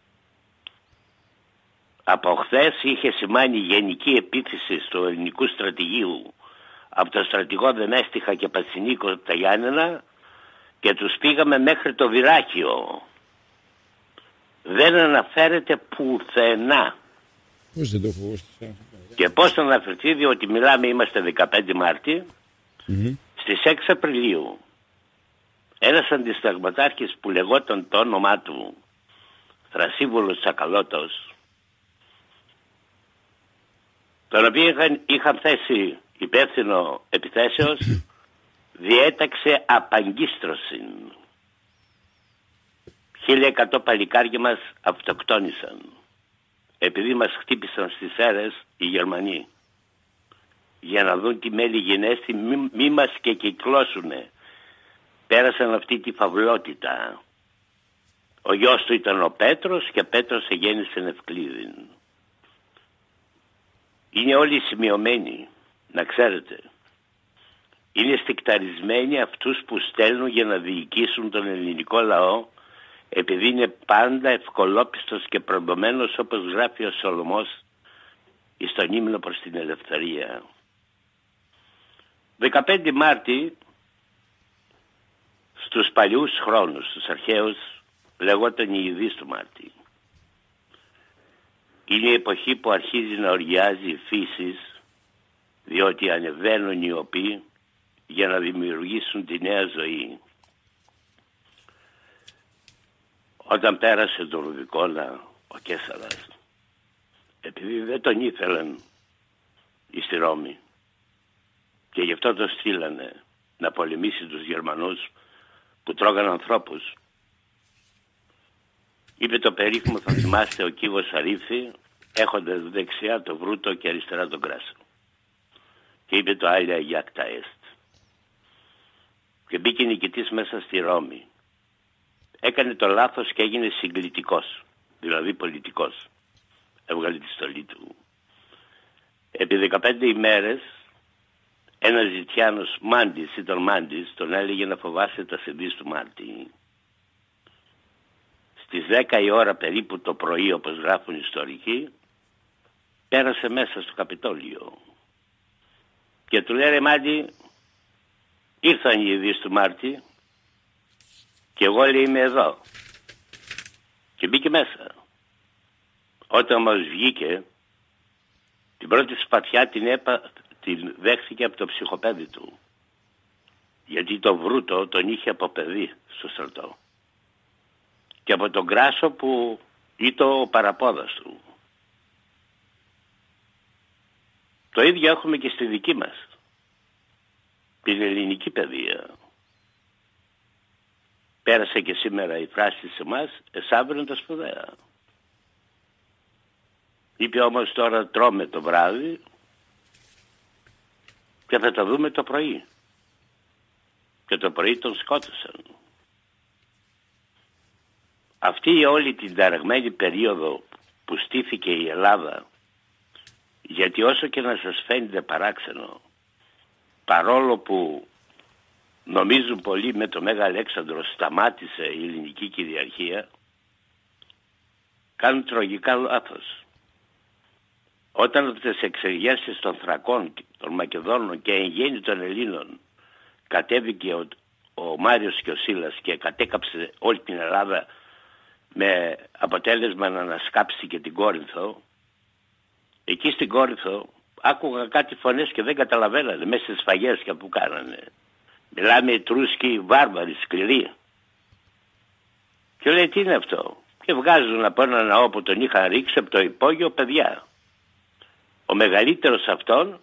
Από χθες είχε σημάνει γενική επίθεση στο ελληνικού στρατηγίου από το στρατηγό Δεμέστιχα και Πατσινίκο τα Γιάννενα και τους πήγαμε μέχρι το Βυράκιο. Δεν αναφέρεται πουθενά. Πώς δεν το φοβόσαι? Και πώς θα αναφερθεί, διότι μιλάμε, είμαστε δεκαπέντε Μάρτη, mm-hmm. στις έξι Απριλίου. Ένας αντισταγματάρχης που λεγόταν το όνομά του Θρασίβουλος Τσακαλώτος, τον οποίο είχαν, είχαν θέσει υπεύθυνο επιθέσεως, διέταξε απαγκίστρωση. χίλια εκατό παλικάρια μας αυτοκτόνησαν επειδή μας χτύπησαν στις αίρες οι Γερμανοί για να δουν τι μέλη γενέστη μη, μη μας και κυκλώσουνε. Πέρασαν αυτή τη φαυλότητα. Ο γιος του ήταν ο Πέτρος και Πέτρος εγέννησε Ευκλήδην. Είναι όλοι σημειωμένοι, να ξέρετε. Είναι στικταρισμένοι αυτούς που στέλνουν για να διοικήσουν τον ελληνικό λαό, επειδή είναι πάντα ευκολόπιστος και προδομένος, όπως γράφει ο Σολομός στον ύμνο προς την ελευθερία. δεκαπέντε Μάρτη, στους παλιούς χρόνους, στους αρχαίους, λεγόταν η Ιδής του Μάρτη. Είναι η εποχή που αρχίζει να οργιάζει η φύση, διότι ανεβαίνουν οι οποίοι για να δημιουργήσουν τη νέα ζωή. Όταν πέρασε το Ρουβικόνα ο Κέσαρας, επειδή δεν τον ήθελαν στη Ρώμη και γι' αυτό τον στείλανε να πολεμήσει τους Γερμανούς που τρώγαν ανθρώπους, είπε το περίφημο, θα θυμάστε, ο κύβος Αρήφη, έχοντας δεξιά το Βρούτο και αριστερά τον Κράσο. Και είπε το Άγια Γιάκτα Εστ. Και μπήκε νικητής μέσα στη Ρώμη. Έκανε το λάθος και έγινε συγκλητικός, δηλαδή πολιτικός. Έβγαλε τη στολή του. Επί δεκαπέντε ημέρες ένας ζητιάνος Μάντης ή τον Μάντης τον έλεγε να φοβάσαι τα σεντής του Μάρτη. Στις δέκα η ώρα περίπου το πρωί, όπως γράφουν οι ιστορικοί, πέρασε μέσα στο Καπιτόλιο και του λέει, ρε Μάντη, ήρθαν οι ειδείς του Μάρτη και εγώ, λέει, είμαι εδώ. Και μπήκε μέσα. Όταν μας βγήκε, την πρώτη σπαθιά την, έπα, την δέχθηκε από το ψυχοπαίδι του. Γιατί το Βρούτο τον είχε από παιδί στο στρατό. Και από τον Κράσο που ήταν ο παραπόδας του. Το ίδιο έχουμε και στη δική μας, την ελληνική παιδεία. Πέρασε και σήμερα η φράση σε εμάς, εσάβρουν τα σπουδαία. Είπε όμως τώρα τρώμε το βράδυ και θα το δούμε το πρωί. Και το πρωί τον σκότωσαν. Αυτή η όλη την ταραγμένη περίοδο που στήθηκε η Ελλάδα, γιατί όσο και να σας φαίνεται παράξενο, παρόλο που νομίζουν πολλοί με το Μέγα Αλέξανδρο σταμάτησε η ελληνική κυριαρχία, κάνουν τραγικά λάθος. Όταν από τις εξεγέρσεις των Θρακών, των Μακεδόνων και εν γέννη των Ελλήνων κατέβηκε ο, ο Μάριος και ο Σίλας και κατέκαψε όλη την Ελλάδα με αποτέλεσμα να ανασκάψει και την Κόρινθο, εκεί στην Κόρινθο άκουγα κάτι φωνές και δεν καταλαβαίνανε μέσα στις σφαγές και που κάνανε. Μιλάμε Ετρούσκοι βάρβαροι, σκληροί. Και λέει τι είναι αυτό. Και βγάζουν από ένα ναό που τον είχαν ρίξει από το υπόγειο παιδιά. Ο μεγαλύτερος αυτών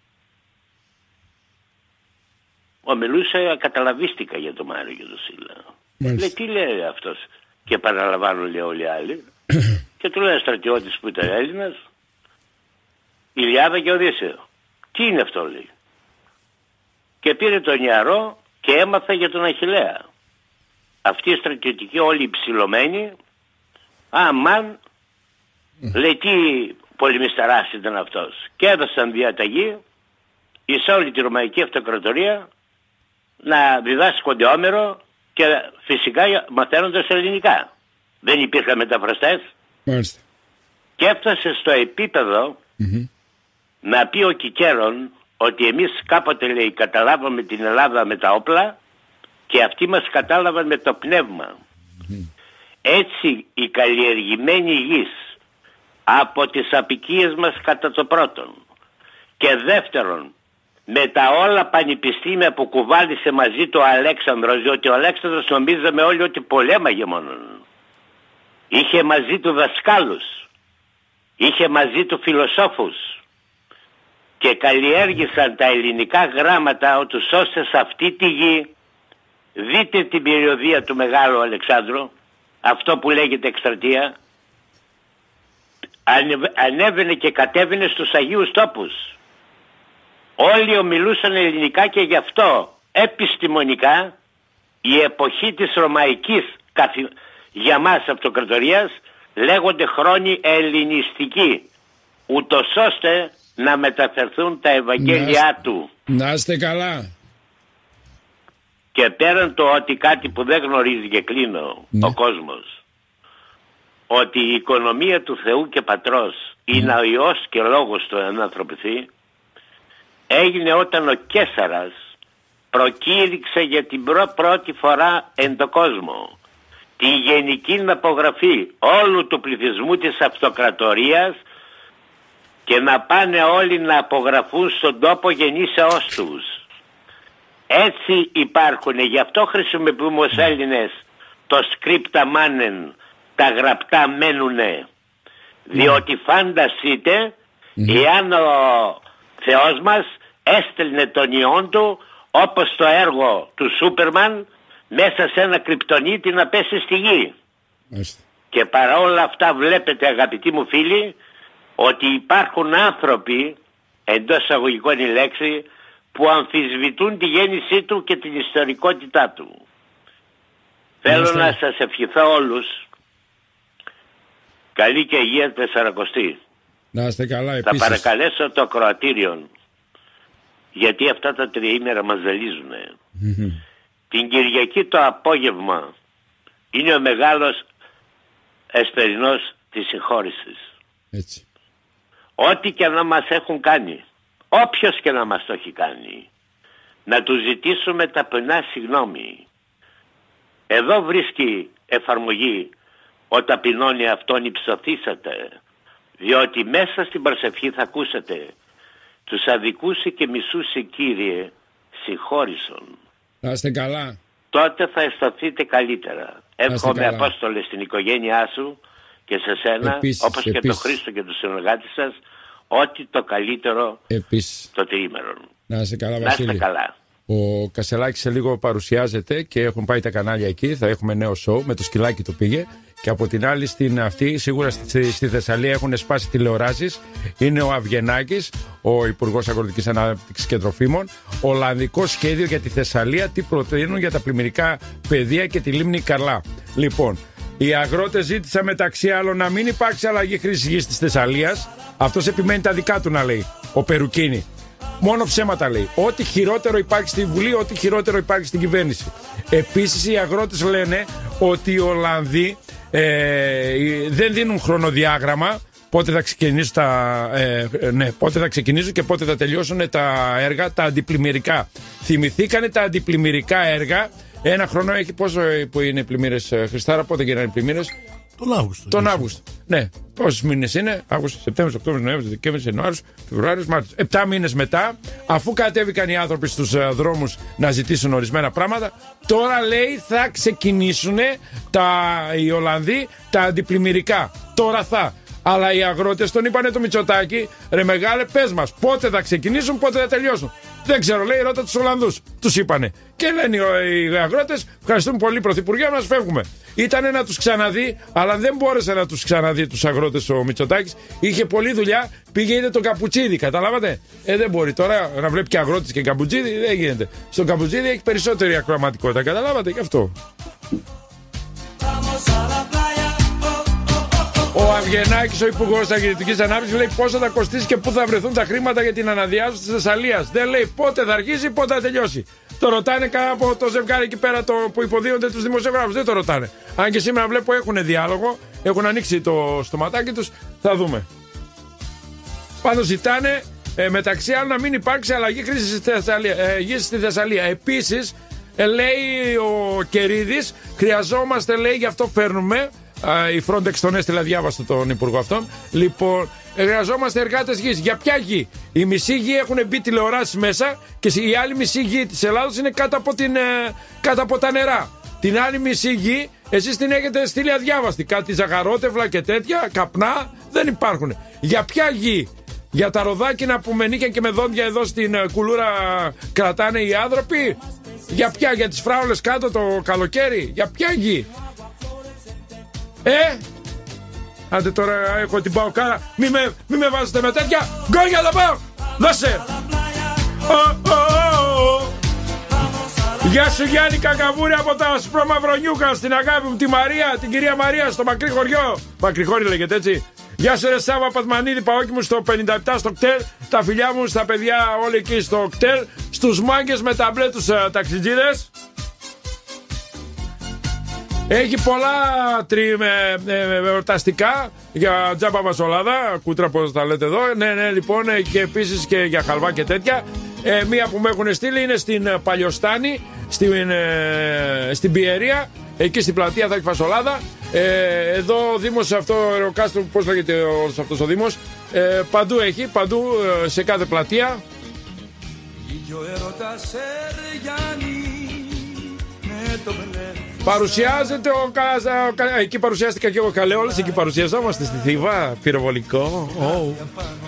ομιλούσε, καταλαβίστηκα για τον Μάριο και τον Σίλα. Λέει τι λέει αυτός. Και επαναλαμβάνουν, λέει, όλοι οι άλλοι. Και του λέει στρατιώτης που ήταν Έλληνας, Ηλιάδα και Οδύσσεο. Τι είναι αυτό, λέει. Και πήρε τον Ιαρό και έμαθε για τον Αχιλλέα. Αυτοί οι στρατιωτικοί όλοι υψηλωμένοι, αμάν, λέει τι πολεμισταράς ήταν αυτός. Και έδωσαν διαταγή εις όλη τη Ρωμαϊκή Αυτοκρατορία να διδάσκονται Όμηρο και φυσικά μαθαίνοντας ελληνικά. Δεν υπήρχαν μεταφραστές. Μάλιστα. Και έφτασε στο επίπεδο mm-hmm. να πει ο Κικέρον ότι εμείς κάποτε, λέει, καταλάβαμε την Ελλάδα με τα όπλα και αυτοί μας κατάλαβαν με το πνεύμα. Mm-hmm. Έτσι η καλλιεργημένη γης από τις απικίες μας κατά το πρώτον και δεύτερον με τα όλα πανεπιστήμια που κουβάλισε μαζί του ο Αλέξανδρος, διότι ο Αλέξανδρος νομίζαμε όλοι ότι πολέμαγε μόνον. Είχε μαζί του δασκάλους, είχε μαζί του φιλοσόφους και καλλιέργησαν τα ελληνικά γράμματα τους ώστε σε αυτή τη γη, δείτε την περιοδία του Μεγάλου Αλεξάνδρου, αυτό που λέγεται εκστρατεία, ανέβαινε και κατέβαινε στους Αγίους Τόπους. Όλοι ομιλούσαν ελληνικά και γι' αυτό επιστημονικά η εποχή της Ρωμαϊκής για μας αυτοκρατορίας λέγονται χρόνοι ελληνιστικοί, ούτως ώστε να μεταφερθούν τα Ευαγγέλια να, του. Να είστε καλά. Και πέραν το ότι κάτι που δεν γνωρίζει και κλείνω ναι. ο κόσμος, ότι η οικονομία του Θεού και Πατρός ναι. είναι ο Υιός και Λόγος του ενανθρωπιθεί, έγινε όταν ο Καίσαρας προκήρυξε για την πρω- πρώτη φορά εν το κόσμο τη γενική απογραφή όλου του πληθυσμού της αυτοκρατορίας και να πάνε όλοι να απογραφούν στον τόπο γεννήσεώς τους. Έτσι υπάρχουνε, γι' αυτό χρησιμοποιούμε ως Έλληνες το σκρίπτα μάνεν, τα γραπτά μένουνε, διότι φανταστείτε εάν ο Θεός μας έστελνε τον Υιόν του όπως το έργο του Σούπερμαν μέσα σε ένα κρυπτονίτη να πέσει στη γη. Μάλιστα. Και παρά όλα αυτά βλέπετε, αγαπητοί μου φίλοι, ότι υπάρχουν άνθρωποι, εντός εισαγωγικών η λέξη, που αμφισβητούν τη γέννησή του και την ιστορικότητά του. Θέλω να σας ευχηθώ όλους καλή και υγεία Τεσσαρακοστή. Να είστε καλά Θα επίσης. παρακαλέσω το ακροατήριο, γιατί αυτά τα τριήμερα μας ζαλίζουν. Mm-hmm. Την Κυριακή το απόγευμα είναι ο μεγάλος εσπερινός της συγχώρησης. Έτσι. Ό,τι και να μας έχουν κάνει, όποιος και να μας το έχει κάνει, να του ζητήσουμε ταπεινά συγγνώμη. Εδώ βρίσκει εφαρμογή ο ταπεινώνει αυτόν υψωθήσατε, διότι μέσα στην προσευχή θα ακούσετε τους αδικούσε και μισούσε Κύριε συγχώρησον. Να είστε καλά. Τότε θα αισθανθείτε καλύτερα. Εύχομαι Απόστολε στην οικογένειά σου και σε σένα, επίσης, όπως επίσης. Και το Χρήστο και τους συνεργάτες σας, ό,τι το καλύτερο επίσης. Το τριήμερο. Να είστε καλά, Βασίλη. Να είστε καλά. Ο Κασελάκης σε λίγο παρουσιάζεται και έχουν πάει τα κανάλια εκεί. Θα έχουμε νέο σοου. Με το σκυλάκι το πήγε. Και από την άλλη στην αυτή, σίγουρα στη, στη Θεσσαλία έχουν σπάσει τηλεοράσεις. Είναι ο Αυγενάκης, ο Υπουργός Αγροτικής Ανάπτυξης και Τροφίμων. Ολλανδικό σχέδιο για τη Θεσσαλία. Τι προτείνουν για τα πλημμυρικά πεδία και τη λίμνη Καρλά. Λοιπόν, οι αγρότες ζήτησαν μεταξύ άλλων να μην υπάρξει αλλαγή χρήσης γης της Θεσσαλίας. Αυτός επιμένει τα δικά του να λέει. Ο Περουκίνη. Μόνο ψέματα λέει. Ό,τι χειρότερο υπάρχει στη Βουλή, ό,τι χειρότερο υπάρχει στην κυβέρνηση. Επίσης οι αγρότες λένε ότι οι Ολλανδοί ε, δεν δίνουν χρονοδιάγραμμα πότε θα ξεκινήσουν τα, ε, ναι, πότε θα ξεκινήσουν και πότε θα τελειώσουν τα έργα, τα αντιπλημμυρικά. Θυμηθήκανε τα αντιπλημμυρικά έργα. Ένα χρόνο έχει πόσο που είναι οι πλημμύρες, Χριστάρα, πότε γίνανε οι πλημμύρες? Τον Αύγουστο. Τον Αύγουστο. Ναι. Πόσους μήνες είναι? Αύγουστο, Σεπτέμβριο, Οκτώβριο, Νοέμβριο, Δεκέμβριο, Ιανουάριο, Φεβρουάριο, Μάρτιο. Επτά μήνες μετά, αφού κατέβηκαν οι άνθρωποι στους uh, δρόμους να ζητήσουν ορισμένα πράγματα, τώρα λέει θα ξεκινήσουν τα, οι Ολλανδοί τα αντιπλημμυρικά. Τώρα θα. Αλλά οι αγρότες τον είπανε το Μητσοτάκη, ρε μεγάλε, πες μας πότε θα ξεκινήσουν, πότε θα τελειώσουν. Δεν ξέρω, λέει, ρώτα τους Ολλανδούς. Τους είπανε. Και λένε οι αγρότες, ευχαριστούμε πολύ Πρωθυπουργέ μας, φεύγουμε. Ήτανε να τους ξαναδεί, αλλά δεν μπόρεσε να τους ξαναδεί τους αγρότες ο Μητσοτάκης. Είχε πολλή δουλειά, πήγε είδε τον Καπουτσίδη, καταλάβατε. Ε, δεν μπορεί τώρα να βλέπει και αγρότες και Καπουτσίδη, δεν γίνεται. Στον Καπουτσίδη έχει περισσότερη ακροαματικότητα, καταλάβατε, γι' αυτό. Ο Αυγενάκης, ο Υπουργός Αγροτικής Ανάπτυξης, λέει πόσο θα κοστίσει και πού θα βρεθούν τα χρήματα για την αναδιάρθρωση της Θεσσαλίας. Δεν λέει πότε θα αρχίσει, πότε θα τελειώσει. Το ρωτάνε κάνα από το ζευγάρι εκεί πέρα το, που υποδίονται τους δημοσιογράφους. Δεν το ρωτάνε. Αν και σήμερα βλέπω έχουν διάλογο, έχουν ανοίξει το στοματάκι τους, θα δούμε. Πάντως ζητάνε ε, μεταξύ άλλων να μην υπάρξει αλλαγή χρήσης στη Θεσσαλία, ε, γης στη Θεσσαλία. Επίσης, ε, λέει ο Κερίδης, χρειαζόμαστε, λέει, γι' αυτό φέρνουμε. Uh, η Frontex τον έστειλε, διάβαστο τον υπουργό αυτόν. Λοιπόν, χρειαζόμαστε εργάτες γης. Για ποια γη? Η μισή γη έχουν μπει τηλεοράσεις μέσα και η άλλη μισή γη της Ελλάδος είναι κάτω από, την, uh, κάτω από τα νερά. Την άλλη μισή γη εσείς την έχετε στείλει αδιάβαστη. Κάτι ζαχαρότευλα και τέτοια, καπνά δεν υπάρχουν. Για ποια γη? Για τα ροδάκινα που με νύχια και με δόντια εδώ στην uh, κουλούρα κρατάνε οι άνθρωποι? Για ποια? Για τις φράουλες κάτω το καλοκαίρι? Για ποια γη? Ε, άντε τώρα έχω την παοκάρα. Μη με, μη με βάζετε με τέτοια. Γκόγια θα πάω. Δώσε. Oh, oh, oh. Γεια σου Γιάννη Κακαβούρη από τα Σπρώμαυρονιούκα. Στην αγάπη μου τη Μαρία, την κυρία Μαρία στο μακρύ χωριό. Μακρύ χώρι λέγεται έτσι. Γεια σου ρε Σάβα Πατμανίδη, παόκι μου στο πενήντα επτά στο κτέλ. Τα φιλιά μου στα παιδιά όλοι εκεί στο κτέλ. Στους μάγκες με τα μπλε τους uh, ταξιτζίδες. Έχει πολλά εορταστικά για τζάμπα βασολάδα, κούτρα πώς τα λέτε εδώ. Ναι, ναι, λοιπόν, και επίσης και για χαλβά και τέτοια. Ε, μία που με έχουν στείλει είναι στην Παλιοστάνη, στην, ε, στην Πιερία, εκεί στην πλατεία θα έχει φασολάδα. Ε, εδώ ο Δήμος αυτό, Ροκάστρο, πώς λέγεται όλος αυτός ο Δήμος, ε, παντού έχει, παντού, ε, σε κάθε πλατεία. Παρουσιάζεται ο Καζα... Εκεί παρουσιάστηκα και εγώ Καλέολος. Εκεί παρουσιαζόμαστε στη Θήβα. Πυροβολικό. Oh.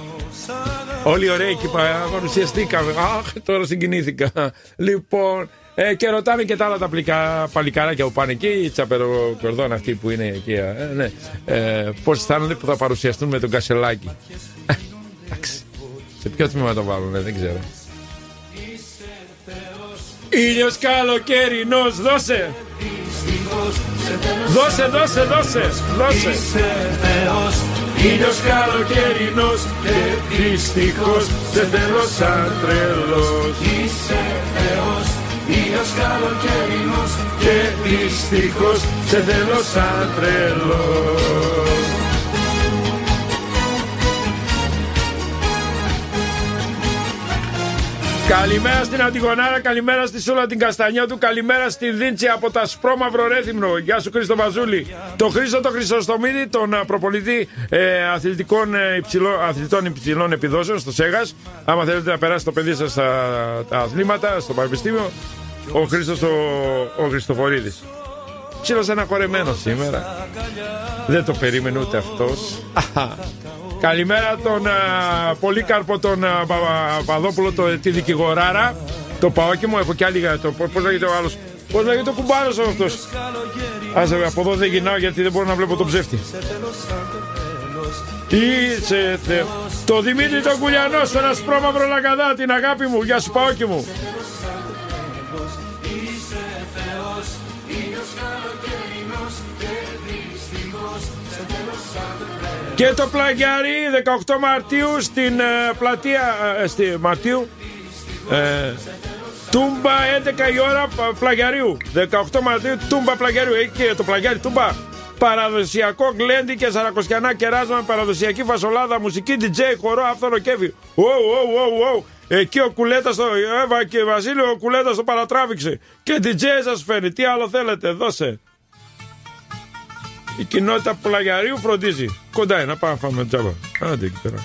Όλοι ωραίοι εκεί παρουσιαστήκαμε. Αχ, τώρα συγκινήθηκα. Λοιπόν, Ε, και ρωτάνε και τα άλλα τα πλικα, παλικαράκια που πάνε εκεί, οι τσαπεροκορδών αυτοί που είναι εκεί. Ε, ναι. ε, πώς αισθάνονται που θα παρουσιαστούν με τον Κασελάκη. Σε ποιο τμήμα το βάλουνε, δεν ξέρω. Ήλιος καλοκαιρινός, δώσε! Δώσε, δώσε, δώσε, δώσε! Ήλιος καλοκαιρινός και δυστυχώς σε θέλω σαν τρελός. Είσαι Θεός, ήλιος καλοκαιρινός και δυστυχώς σε θέλω σαν τρελός. Καλημέρα στην Αντιγονάρα, καλημέρα στη Σούλα την Καστανιώτου, καλημέρα στην Δίντσι από τα Σπρώμαυρο Ρέθυμνο. Γεια σου Χρήστο Βαζούλη. Τον Χρήστο τον Χρυσοστομίδη, τον προπολιτή ε, αθλητικών, ε, υψηλό, αθλητών υψηλών επιδόσεων στο ΣΕΓΑΣ. Άμα θέλετε να περάσει το παιδί σας στα τα αθλήματα, στο πανεπιστήμιο, ο Χρήστος ο, ο Χριστοφορίδης. Ψήλος αναχωρεμένος σήμερα. Δεν το περίμενε ούτε αυτός. Καλημέρα τον uh, Πολύκαρπο, τον uh, Παπαδόπουλο, το, τη δικηγοράρα. Το παόκι μου, έχω κι άλλη. Το, πώς λέγεται ο άλλος, πώς λέγεται ο κουμπάρος αυτός. Ας από εδώ δεν γυρνάω γιατί δεν μπορώ να βλέπω τον ψεύτη. Είσαι Θεός. Το Δημήτρη τον Κουλιανό, στον Ασπρόμαυρο Λαγκαδά, την αγάπη μου, γεια σου παόκι μου. Και το Πλαγιάρι δεκαοκτώ Μαρτίου στην ε, πλατεία ε, στη Μαρτίου ε, Τούμπα έντεκα η ώρα Πλαγιαρίου. δεκαοκτώ Μαρτίου Τούμπα Πλαγιαρίου. Έχει και το Πλαγιάρι Τούμπα. Παραδοσιακό γλέντι και σαρακοστιανά κεράσμα, παραδοσιακή φασολάδα, μουσική ντι τζέι, χορό, άφθονο κέφι. Ου, ου, ου, ου. Εκεί ο Κουλέτας, το Εύα και Βασίλειο, ο Κουλέτας το παρατράβηξε. Και ντι τζέι σας φέρνει. Τι άλλο θέλετε, δώσε. Η κοινότητα Πλαγιαρίου φροντίζει. Κοντά είναι, να πάμε να φάμε τζάμπα. Άντε εκεί πέρα.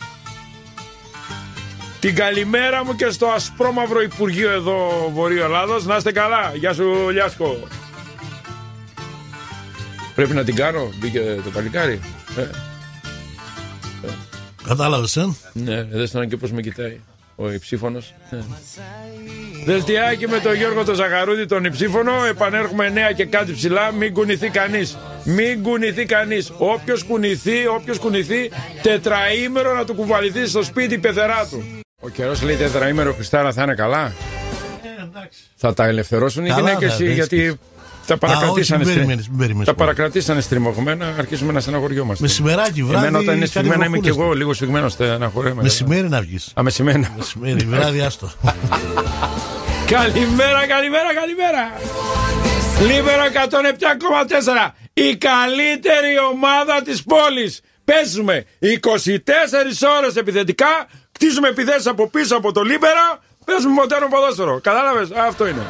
Την καλημέρα μου και στο Ασπρόμαυρο Υπουργείο εδώ Βορείου Ελλάδος. Να είστε καλά. Γεια σου Λιάσκο. Πρέπει να την κάνω, μπήκε το παλικάρι. Ε. Ε. Κατάλαβες, ε? Ναι, δες τον και πώς με κοιτάει ο υψήφωνος. Ε. Δελτιάκι με τον Γιώργο τον Ζαχαρούδη, τον υψήφωνο. Επανέρχομαι νέα και κάτι ψηλά. Μην κουνηθεί κανείς. Μην κουνηθεί κανείς. Όποιος κουνηθεί, όποιος κουνηθεί, τετραήμερο να του κουβαληθεί στο σπίτι η πεθερά του. Ο καιρός λέει τετραήμερο, Χριστάρα, θα είναι καλά. Ε, θα τα ελευθερώσουν οι γυναίκες, γιατί τα παρακρατήσανε, Α, όχι, μην τα παρακρατήσανε στριμωγμένα, αρχίζουμε να στεναχωριόμαστε. Μεσημεράκι, βράδυ. Εμένα όταν είναι σφιγμένα είμαι και εγώ λίγο σφιγμένος, στεναχωρέμαι. Μεσημέρι να βγεις. Α, μεσημέρι. Μεσημέρι, βράδυ, άστο. Καλημέρα, καλημέρα, καλημέρα. Λίβερο εκατόν επτά κόμμα τέσσερα. Η καλύτερη ομάδα της πόλης. Παίζουμε είκοσι τέσσερις ώρες επιθετικά. Κτίζουμε επιθέσεις από πίσω από το Λίβερο. Παίζουμε μοντέρνο ποδόσφαιρο. Κατάλαβες, αυτό είναι.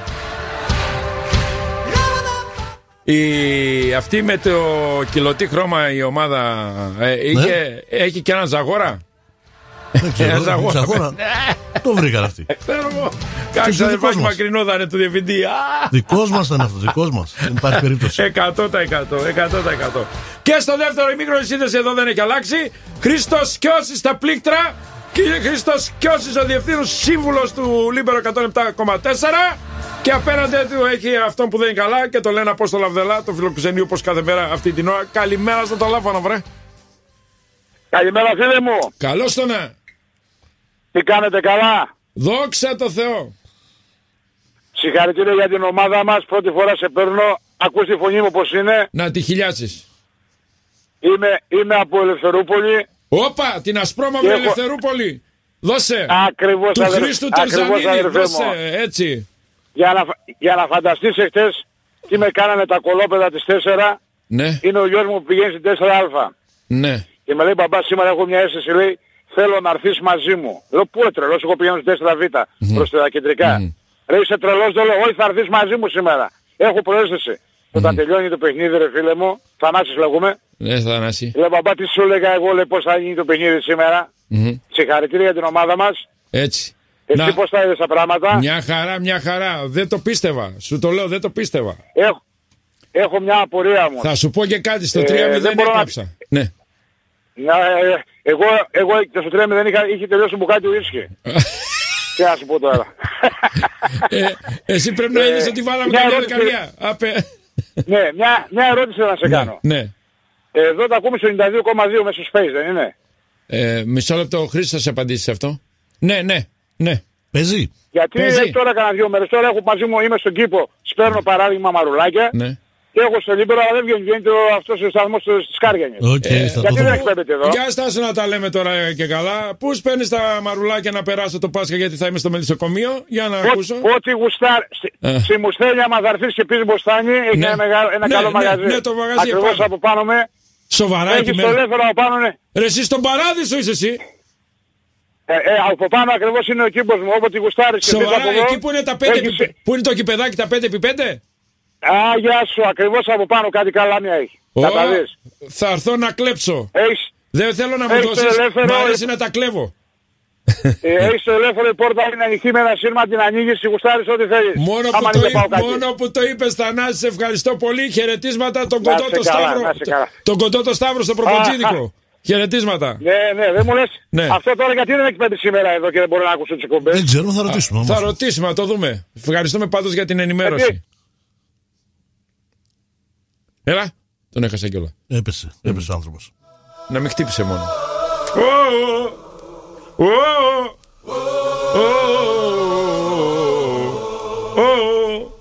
Η, αυτή με το κιλωτή χρώμα η ομάδα ε, είχε, ναι. Έχει και έναν Ζαγόρα. Δεν ξέρω, Ζαγόρα. Ζαγόρα. Το βρήκαν αυτοί. Κάτσε αδερφάκι μακρινό θα είναι του διευθυντή. Δικός μας ήταν αυτό, δικός μας. Δεν υπάρχει περίπτωση. εκατό τοις εκατό. Και στο δεύτερο ημίχρονο η σύνδεση εδώ δεν έχει αλλάξει. Χρήστος Κιώσης στα πλήκτρα. Χρήστος Κιώσης, ο διευθύνων σύμβουλος του Λίμπερο εκατόν επτά κόμμα τέσσερα. Και απέναντι του έχει αυτόν που δεν είναι καλά και το λένε Απόστολο Αυδελά, το φιλοξενείο όπως κάθε μέρα αυτή την ώρα. Καλημέρα στο ταλάφωνο, βρε. Καλημέρα, φίλε μου. Καλώς το να. Τι κάνετε, καλά? Δόξα τω Θεώ. Συγχαρητήρια για την ομάδα μας. Πρώτη φορά σε παίρνω. Ακούς τη φωνή μου πως είναι. Να τη χιλιάσεις. Είμαι, είμαι από Ελευθερούπολη. Όπα, την Ασπρόμαυρη έχω... Ελευθερούπολη. Δώσε. Ακριβώς, του αδερ... Χρήστου Τερζανίδη. Δώσε, έτσι. Για να, για να φανταστείς εχθές τι με κάνανε τα κολόπεδα της τέσσερα. Ναι. Είναι ο γιος μου που πηγαίνει στην τέσσερα α. Ναι. Και με λέει, μπαμπά, σήμερα έχω μια αίσθηση, λέει, θέλω να έρθεις μαζί μου. Λέω, πού είναι τρελός, εγώ πηγαίνω στην τέσσερα β mm. προς τα κεντρικά. Mm. Ρε, είσαι τρελός, δεν λέω, όχι, θα έρθεις μαζί μου σήμερα. Έχω προέστηση. Mm. Όταν τελειώνει το παιχνίδι, ρε φίλε μου, Θανάσης λέγουμε. Ναι, Θανάση. Λέω, μπαμπά, τι σου έλεγα εγώ, λέει, πώς θα γίνει το παιχνίδι σήμερα. Mm. Συγχαρητήρια για την ομάδα μας. Έτσι. Εσύ να... πώς θα είδες τα πράγματα? Μια χαρά, μια χαρά. Δεν το πίστευα. Σου το λέω, δεν το πίστευα. Έχω, έχω μια απορία μου. Θα σου πω και κάτι, στο τρία μηδέν ε, έκαψα. Να... Ναι. Να, ε, εγώ, εγώ στο τρία μηδέν είχα, είχε τελειώσει μπουκάτι ουίσκι. Τι να σου πω τώρα. ε, εσύ πρέπει να είδες ότι βάλαμε καμιά δεκαριά. Ναι, μια, μια ερώτηση να σε κάνω. Ναι. Εδώ τα ακούμε στο ενενήντα δύο κόμμα δύο μέσω Space, δεν είναι? Ε, μισό λεπτό, ο Χρήστος θα σε απαντήσει σε αυτό. Ναι, ναι, ναι. Παίζει. Γιατί Παίζει. τώρα έκανα δύο μέρες, τώρα έχω μαζί μου, είμαι στον κήπο, σπέρνω παράδειγμα μαρουλάκια. Ναι. Και έχω στο Λίμπερο, αλλά δεν βγαίνει, βγαίνει το, αυτός ο σταθμός στις Κάργιανες. Okay, ε, γιατί δεν εκπέμπεται εδώ? Για στάσου να τα λέμε τώρα και καλά. Πού σπαίνεις τα μαρουλάκια να περάσω το Πάσχα, γιατί θα είμαι στο μελισσοκομείο? Για να ακούσω. Ό,τι γουστάρ. Στη Μουσθένια, άμα θα έρθεις και πεις Μποστάνι, έχει Ναι. ένα, μεγάλο, ένα Ναι, καλό ναι, μαγαζί. ναι, το μαγαζί Ακριβώς επάνω. από πάνω με. Σοβαρά εκεί Έχεις μέσα. το ελεύθερο από πάνω, ναι. Ρε εσύ στον παράδεισο είσαι εσύ. Ε, ε, από πάνω ακριβώς είναι ο κήπος μου, όποτε γουστάρεις. και πεις από Σοβαρά, εδώ, εκεί που είναι τα πέντε έχεις- επί- Πού είναι το κηπεδάκι τα πέντε επί πέντε? Α, γεια σου, ακριβώς από πάνω κάτι καλάμια έχει. Ω, Θα τα δεις. θα έρθω να κλέψω. Έχεις, Δεν θέλω να μου Έχεις το δώσεις. ελεύθερο- Μ' αρέσει να τα κλέβω. ε, έχεις το ελεύθερο, η πόρτα είναι ανοιχτή με ένα σύρμα, την ανοίγεις, γουστάρεις ό,τι θέλεις. Μόνο Άμα που, το, είναι είπε- Παοκάκη. μόνο που το είπες, Θανάση, σε ευχαριστώ πολύ. Χαιρετίσματα τον Να κοντό είσαι το καλά, Σταύρο. να είσαι καλά. Τον κοντό το Σταύρο στο Προποτζίδικο. Χαιρετίσματα. Ναι, ναι, δεν μου λες. Ναι. Αυτό τώρα γιατί δεν εκπέμπει σήμερα εδώ και δεν μπορώ να ακούσω τις εκπομπές. Δεν ξέρω, θα ρωτήσουμε. όμως. Θα ρωτήσουμε, να το δούμε. Ευχαριστούμε πάντως για την ενημέρωση. Γιατί? Έλα, τον έχασα κιόλα. Έπεσε, έπεσε ο άνθρωπος. Να μην χτύπησε μόνο. Ω, ω, ω, ω, ω.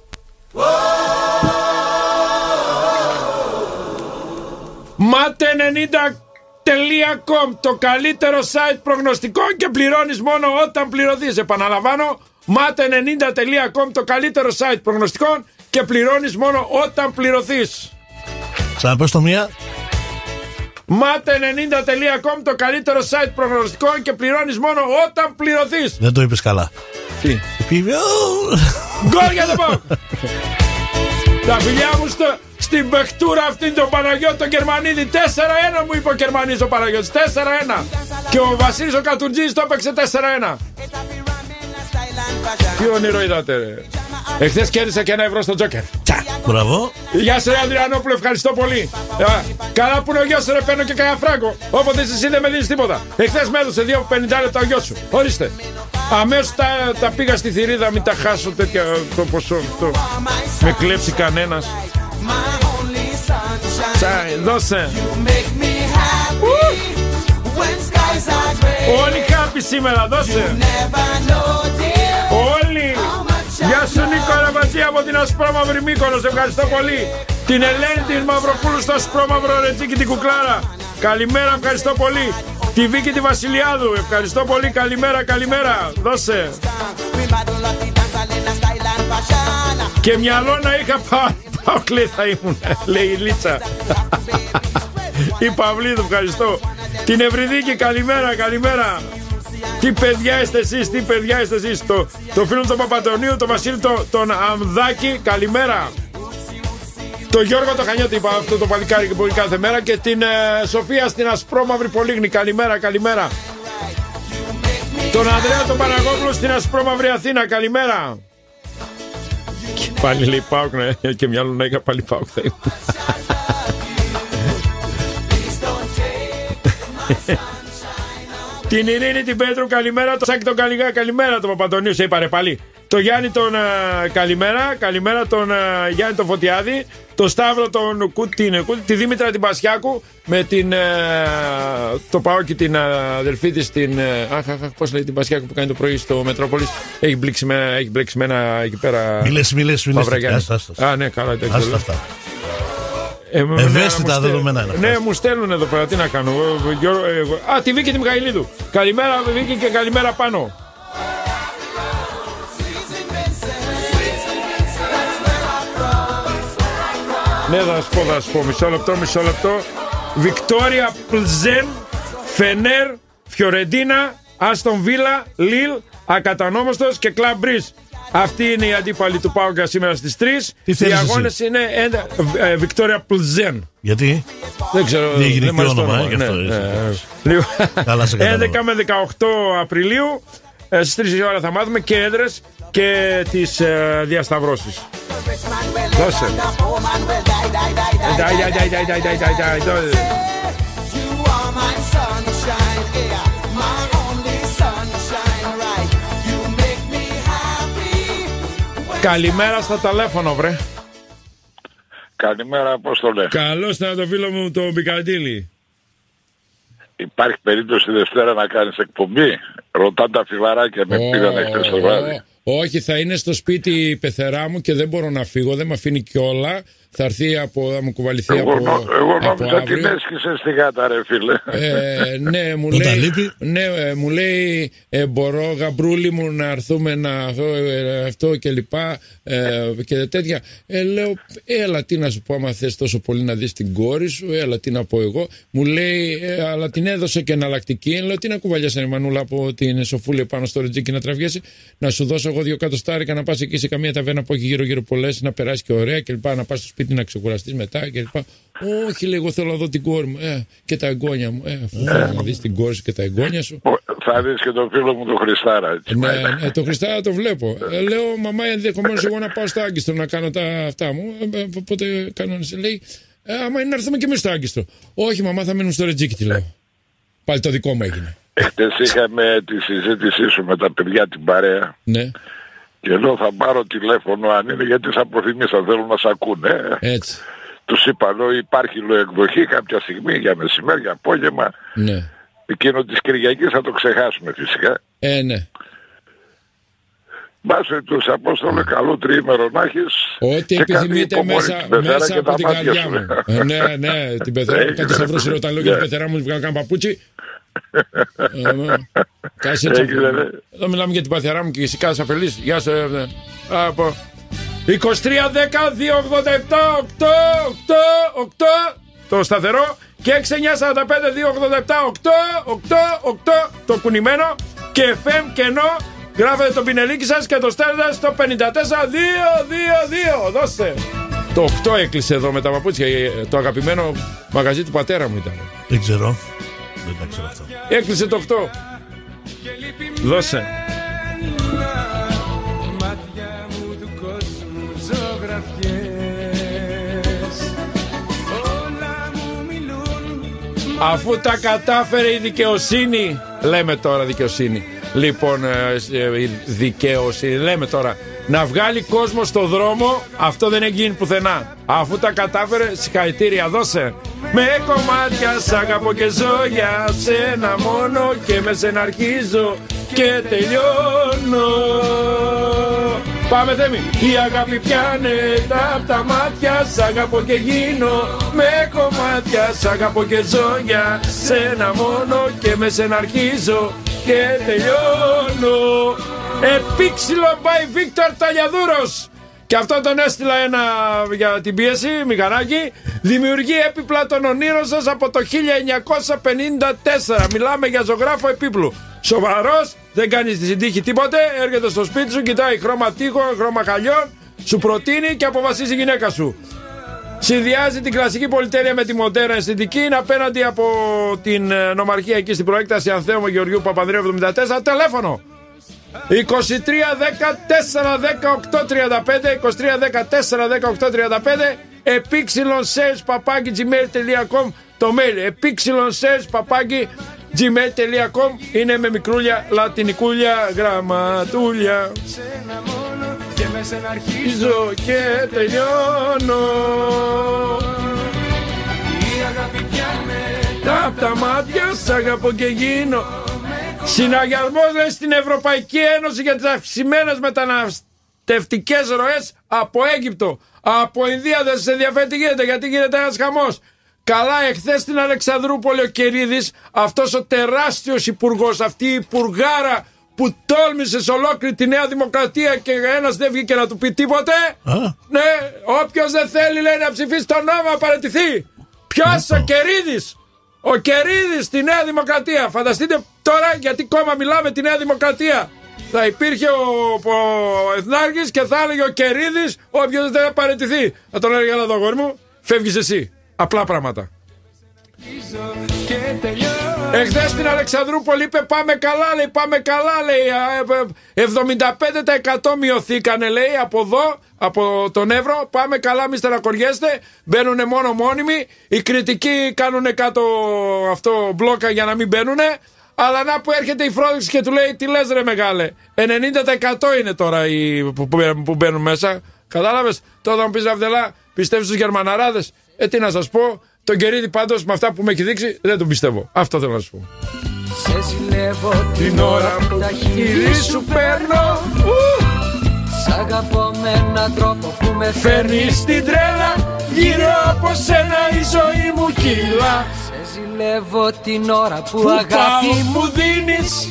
μάτε ενενήντα τελεία κομ, το καλύτερο site προγνωστικών και πληρώνεις μόνο όταν πληρωθείς. Επαναλαμβάνω, μάτε ενενήντα τελεία κομ, το καλύτερο site προγνωστικών και πληρώνεις μόνο όταν πληρωθείς. Ξαναπες το μία. μάτε ενενήντα τελεία κομ, το καλύτερο site προγνωστικών και πληρώνεις μόνο όταν πληρωθείς. Δεν το είπες καλά. Τι? Πήγε. Γκολ για τον Πάοκ. Τα φιλιά μου στο, στην παιχτούρα αυτή τον Παναγιώτη τον Γερμανίδη. τέσσερα ένα μου είπε ο Γερμανής ο Παναγιώτης. τέσσερα ένα. Και ο Βασίλης ο Κατουρτζής το έπαιξε τέσσερα ένα. Τι όνειρο είδατε ρε. Εχθές κέρδισα και ένα ευρώ στο Τζόκερ. Τσα. Μπράβο. Γεια σου ρε Ανδριανόπουλο, ευχαριστώ πολύ. Α, καλά που είναι ο γιος σου ρε, παίρνω και κανένα φράγκο. Όποτε είσαι εσύ δεν με δίνεις τίποτα. Εχθές με έδωσε δύο πενήντα λεπτά ο γιος σου. Ορίστε. Αμέσως τα, τα πήγα στη θηρίδα, μην τα χάσω τέτοια το ποσό αυτό. Με κλέψει κανένας. Τσάι, δώσε. Όλοι happy σήμερα, δώσε. Όλοι. Γεια σου Νίκο Αραβατζή από την Ασπρόμαυρη Μύκονος, ευχαριστώ πολύ. Την Ελένη την Μαυροπούλου στο Ασπρόμαυρο Ρετζίκη την Κουκλάρα. Καλημέρα, ευχαριστώ πολύ. Τη Βίκη τη Βασιλιάδου, ευχαριστώ πολύ. Καλημέρα, καλημέρα. Δώσε. Και μυαλό να είχα πάω, πάω κλαίει θα ήμουν, λέει η Λίτσα. Η Παυλίδου, ευχαριστώ. Την Ευρυδίκη, καλημέρα, καλημέρα. Τι παιδιά είστε εσείς, τι παιδιά είστε εσείς. Το, το φίλο του Παπαντονίου, το Βασίλη το, τον Αμδάκη, καλημέρα. Το Γιώργο το Χανιώτη, είπα αυτό το παλικάρι και πολύ κάθε μέρα. Και την ε, Σοφία στην Ασπρόμαυρη Πολύγνη, καλημέρα, καλημέρα. Τον Ανδρέα τον Παραγόπουλο στην Ασπρόμαυρη Αθήνα, καλημέρα. Και πάλι λέει Πάοκ, ναι, και μυαλό να είχα πάλι Πάοκ θα ήμουν. Την Ειρήνη την Πέτρου, καλημέρα. Το Σάκη τον Καλιγά, καλημέρα. Τον Παπαντονίου, σε είπα ρε πάλι. Το Γιάννη τον uh, καλημέρα. Καλημέρα τον uh, Γιάννη τον Φωτιάδη. Το Σταύρο τον Κουτίνε. Τη Δήμητρα την Πασιάκου. Με την. Uh, το Παόκι την uh, αδελφή τη. Την. Uh, αχ, αχ, πώς λέει την Πασιάκου που κάνει το πρωί στο Μετρόπολης. Έχει μπλέξει με, έχει μπλέξει με ένα εκεί πέρα. Μιλές, μιλές, μιλές. Α, ναι, καλά. Άστα αυτά. Ε, Ευαίσθητα ναι, δεδομένα είναι. Ναι, μου στέλνουν εδώ πέρα, τι να κάνω. Α, τη Βίκη τη Μιχαηλίδου. Καλημέρα Βίκη και καλημέρα πάνω. Ναι, θα σου πω, θα σου πω. Μισό λεπτό, μισό λεπτό. Βικτόρια Πλζεν, Φενέρ, Φιωρεντίνα, Άστον Βίλα, Λιλ, Ακατανόμαστος και Κλαμπ Μπριζ. Αυτή είναι η αντίπαλη του ΠΑΟΚ σήμερα στις τρεις. Οι αγώνες είναι ε, ε, Βικτόρια Πλζεν. Γιατί? Δεν ξέρω. Δεν δεν όνομα, ε, γι' αυτό. Ναι, ναι. Καλά σε έντεκα με δεκαοκτώ Απριλίου ε, στις τρεις η ώρα θα μάθουμε και έδρες και τις ε, διασταυρώσεις. Δώσε. Καλημέρα στα τηλέφωνο, βρε. Καλημέρα, πώς το λέει. Καλώς να το φίλο μου το Μπικαντήλη. Υπάρχει περίπτωση Δευτέρα να κάνεις εκπομπή? Ρωτάνε τα φιλαράκια, με oh, πήγανε χθες το βράδυ. Όχι, θα είναι στο σπίτι η πεθερά μου και δεν μπορώ να φύγω, δεν με αφήνει κιόλα. Θα έρθει από, θα μου κουβαληθεί εγώ, από, νο, εγώ νόμιζα από την έσκησε στη γάτα, ρε φίλε. Ε, ναι, μου λέει, ναι, ε, μου λέει ε, μπορώ γαμπρούλη μου να έρθουμε να ε, αυτό και λοιπά ε, και τέτοια. Ε, λέω, έλα τι να σου πω, άμα θες τόσο πολύ να δεις την κόρη σου, έλα τι να πω εγώ. Μου λέει, ε, αλλά την έδωσε και εναλλακτική. Λέω, τι να κουβαλιάσαι, Μανούλα, από την σοφούλη πάνω στο ρετζίκι να τραβιέσαι, να σου δώσω εγώ δύο κατοστάρικα να πας εκεί σε καμία ταβέρνα που έχει γύρω-γύρω πολλές, να περάσει και ωραία και λοιπά, να πας στο σπίτι να ξεκουραστείς μετά και λοιπά. Όχι, λέει, εγώ θέλω να δω την κόρη μου ε, και τα εγγόνια μου. Ε, αφού θέλεις να δεις την κόρη σου και τα εγγόνια σου. Θα δεις και τον φίλο μου τον Χριστάρα. Έτσι, ναι, ναι, τον Χριστάρα το βλέπω. Ε, λέω, μαμά, ενδεχομένως εγώ να πάω στο Άγκιστρο να κάνω τα αυτά μου. Ε, οπότε κανόνισε. Λέει, ε, άμα είναι να έρθουμε και εμείς στο Άγκιστρο. Όχι, μαμά, θα μείνουμε στο Ρετζίκι, τη λέω. Πάλι το δικό μου έγινε. Χτες είχαμε τη συζήτησή σου με τα παιδιά την παρέα. Ναι. Και λέω θα πάρω τηλέφωνο αν είναι, γιατί θα αποθυμίσα, θέλουν να σ' ακούνε. Έτσι. Τους είπα, λέω, υπάρχει λέω εκδοχή κάποια στιγμή για μεσημέρι, για απόγευμα. Ναι. Εκείνο της Κυριακής θα το ξεχάσουμε φυσικά. Ε, ναι. Μπάσε τους Απόστολε, καλό τριήμερο να έχεις. Ό,τι επιθυμείτε μέσα, μέσα από την καρδιά μου. ε, ναι, ναι, την πεθερά. Κάτι σταυρός είναι όταν λέω για την πεθερά μου, βγάλω κανένα παπούτσι. Κάτσε έτσι. Εδώ μιλάμε για την παθιαρά μου και εσύ κάτσε αφελής. Γεια σου. Από είκοσι τρία δέκα δύο ογδόντα επτά οκτώ οκτώ οκτώ το σταθερό και έξι εννιά σαράντα πέντε δύο ογδόντα επτά οκτώ οκτώ οκτώ το κουνημένο και εφ εμ κενό. Γράφετε το πινελίκι σας και το στέλνετε στο πενήντα τέσσερα δύο δύο δύο. Δώστε. Το οκτώ έκλεισε εδώ με τα παπούτσια. Το αγαπημένο μαγαζί του πατέρα μου ήταν. Δεν ξέρω. Δεν τα ξέρω αυτό. Έκλεισε το οκτώ. Δώσε. Αφού τα κατάφερε η δικαιοσύνη, λέμε τώρα δικαιοσύνη, λοιπόν η δικαιοσύνη, λέμε τώρα, να βγάλει κόσμο στο δρόμο, αυτό δεν έχει γίνει πουθενά. Αφού τα κατάφερε, συγχαρητήρια, δώσε. Με κομμάτια σ' αγαπώ και ζω για σένα μόνο και με σένα αρχίζω και τελειώνω. Πάμε Θέμη. Η αγάπη πιάνε τα απ' τα μάτια, σ' αγαπώ και γίνω με κομμάτια, σ' αγαπώ και ζω για σένα μόνο και με σένα αρχίζω και τελειώνω. Επίξιλο by Βίκτορ Ταλιαδούρος. Και αυτό τον έστειλα ένα για την πίεση, μηχανάκι. Δημιουργεί έπιπλα των ονείρων σας από το χίλια εννιακόσια πενήντα τέσσερα. Μιλάμε για ζωγράφο επίπλου. Σοβαρός, δεν κάνει στη συντύχη τίποτε. Έρχεται στο σπίτι σου, κοιτάει χρώμα τείχων, χρώμα χαλιών, σου προτείνει και αποφασίζει η γυναίκα σου. Συνδυάζει την κλασική πολυτέλεια με τη μοντέρνα αισθητική. Είναι απέναντι από την νομαρχία εκεί στην προέκταση Ανθέωμο Γεωργίου Παπανδρέου εβδομήντα τέσσερα. Τηλέφωνο είκοσι τρία δέκα τέσσερα δέκα οκτώ τριάντα πέντε, είκοσι τρία δέκα τέσσερα δέκα οκτώ τριάντα πέντε. επίξιλον σερς παπάκι τζιμέιλ τελεία κομ το mail. επίξιλον σερς παπάκι τζιμέιλ τελεία κομ είναι με μικρούλια, λατινικούλια, γραμματούλια. Και με σένα αρχίζω και τελειώνω. Η αγάπη πιάνε απ' τα μάτια, σ' αγαπώ και γίνω. Συναγερμός λέει στην Ευρωπαϊκή Ένωση για τις αυξημένες μεταναστευτικές ροές από Αίγυπτο, από Ινδία. Δεν σας ενδιαφέρει τι γίνεται, γιατί γίνεται ένας χαμός. Καλά, εχθές στην Αλεξανδρούπολη ο Κερίδης, αυτός ο τεράστιος υπουργός, αυτή η υπουργάρα που τόλμησε σε ολόκληρη τη Νέα Δημοκρατία και ένας δεν βγήκε να του πει τίποτε. Α. Ναι, όποιος δεν θέλει λέει να ψηφίσει τον νόμο να παραιτηθεί. Ποιος? Ο Κερίδης. Ο Κερίδης στη Νέα Δημοκρατία. Φανταστείτε τώρα γιατί κόμμα μιλάμε τη Νέα Δημοκρατία. Θα υπήρχε ο, ο Εθνάρχης και θα έλεγε ο Κερίδης όποιος δεν θέλει να παραιτηθεί. Θα τον έλεγε, έλα εδώ αγόρι μου, φεύγεις εσύ. Απλά πράγματα. Εχθές στην Αλεξανδρούπολη είπε πάμε καλά, λέει, πάμε καλά, λέει. εβδομήντα πέντε τοις εκατό μειωθήκανε, λέει, από εδώ, από τον Εύρο. Πάμε καλά, μη στερακοριέστε. Μπαίνουνε μόνο μόνιμοι. Οι κριτικοί κάνουνε κάτω αυτό μπλόκα για να μην μπαίνουνε. Αλλά να που έρχεται η φρόντιξη και του λέει τι λες ρε μεγάλε, ενενήντα τοις εκατό είναι τώρα οι που, που, που μπαίνουν μέσα. Κατάλαβες, τότε μου πεις Αβδελά, πιστεύεις στους Γερμαναράδες? Ε, τι να σας πω, τον Κερίδη πάντως με αυτά που με έχει δείξει δεν τον πιστεύω. Αυτό θέλω να σου πω. Σε ζηλεύω την ώρα που τα χείλη σου παίρνω. Σ' αγαπώ με έναν τρόπο που με φέρνει στην τρέλα. Γύρω από σένα η ζωή μου κύλα. Σε ζηλεύω την ώρα που, που αγάπη μου δίνεις.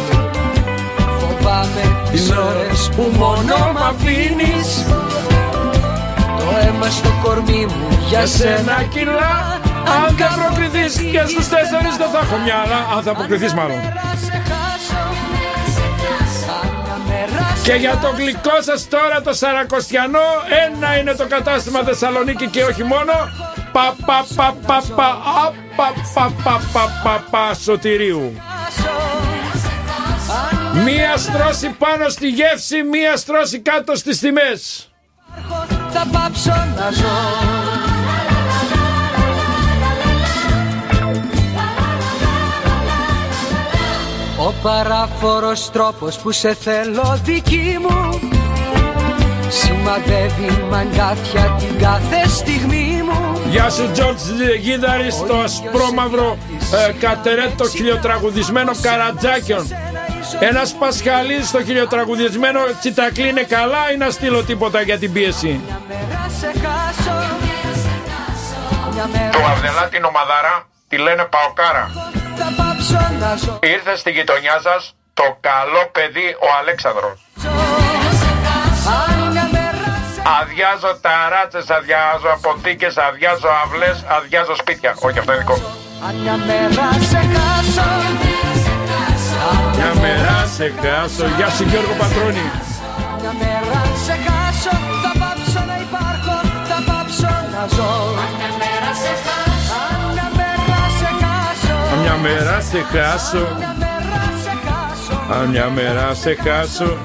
Φοβάμαι τις ώρες που μόνο μ' αφήνεις. Το αίμα στο κορμί μου για σένα κιλά. Αν δεν προκριθείς και στους τέσσερις δεν θα έχω μυαλά. Αν θα αποκριθείς μάλλον. Και για το γλυκό σας τώρα το Σαρακοστιανό, ένα είναι το κατάστημα Θεσσαλονίκη και όχι μόνο. Πα πα πα πα πα πα πα πα πα πα πα Σωτηρίου. Μία στρώση πάνω στη γεύση, μία στρώση κάτω στις τιμές. Θα πάψω να ζω. Ο παράφορος τρόπος που σε θέλω δική μου σημαδεύει μαγκάθια την κάθε στιγμή μου. Γεια σου Τζορτζ Γίδαρη στο ασπρόμαυρο ε, κατερέτο χιλιοτραγουδισμένο Καρατζάκιον. Ένας Πασχαλής στο χιλιοτραγουδισμένο Τσιτακλή είναι καλά ή να στείλω τίποτα για την πίεση? Το Αβδελά την ομαδάρα τη λένε Παοκάρα. Ήρθε στη γειτονιά σας το καλό παιδί ο Αλέξανδρος. Αδειάζω ταράτσες, αδειάζω αποθήκες, αδειάζω αυλές, αδειάζω σπίτια. Όχι, αυτό είναι δικό μου. Μια μέρα σε χάσω. Γεια σου Γιώργο Πατρώνη. Μια μέρα σε χάσω, θα πάψω να υπάρχω, θα πάψω να ζω. Μια μέρα σε χάσω, μια μέρα σε χάσω, αν μια μέρα σε χάσω.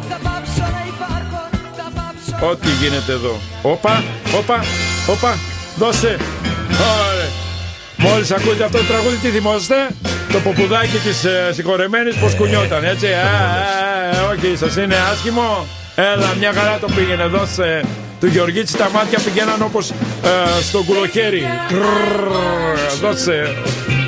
Ό,τι γίνεται εδώ. Όπα, όπα, όπα, δώσε. Ωραία. Μόλις ακούτε αυτό το τραγούδι τι θυμόστε? Το ποπουδάκι της ε, συγχωρεμένης πως κουνιόταν, έτσι. Α, α, α, όχι, σας είναι άσχημο. Έλα, μια χαρά το πήγαινε. Δώσε του Γεωργίτσι τα μάτια πηγαίναν όπως ε, στο κουλοχέρι. Δώσε.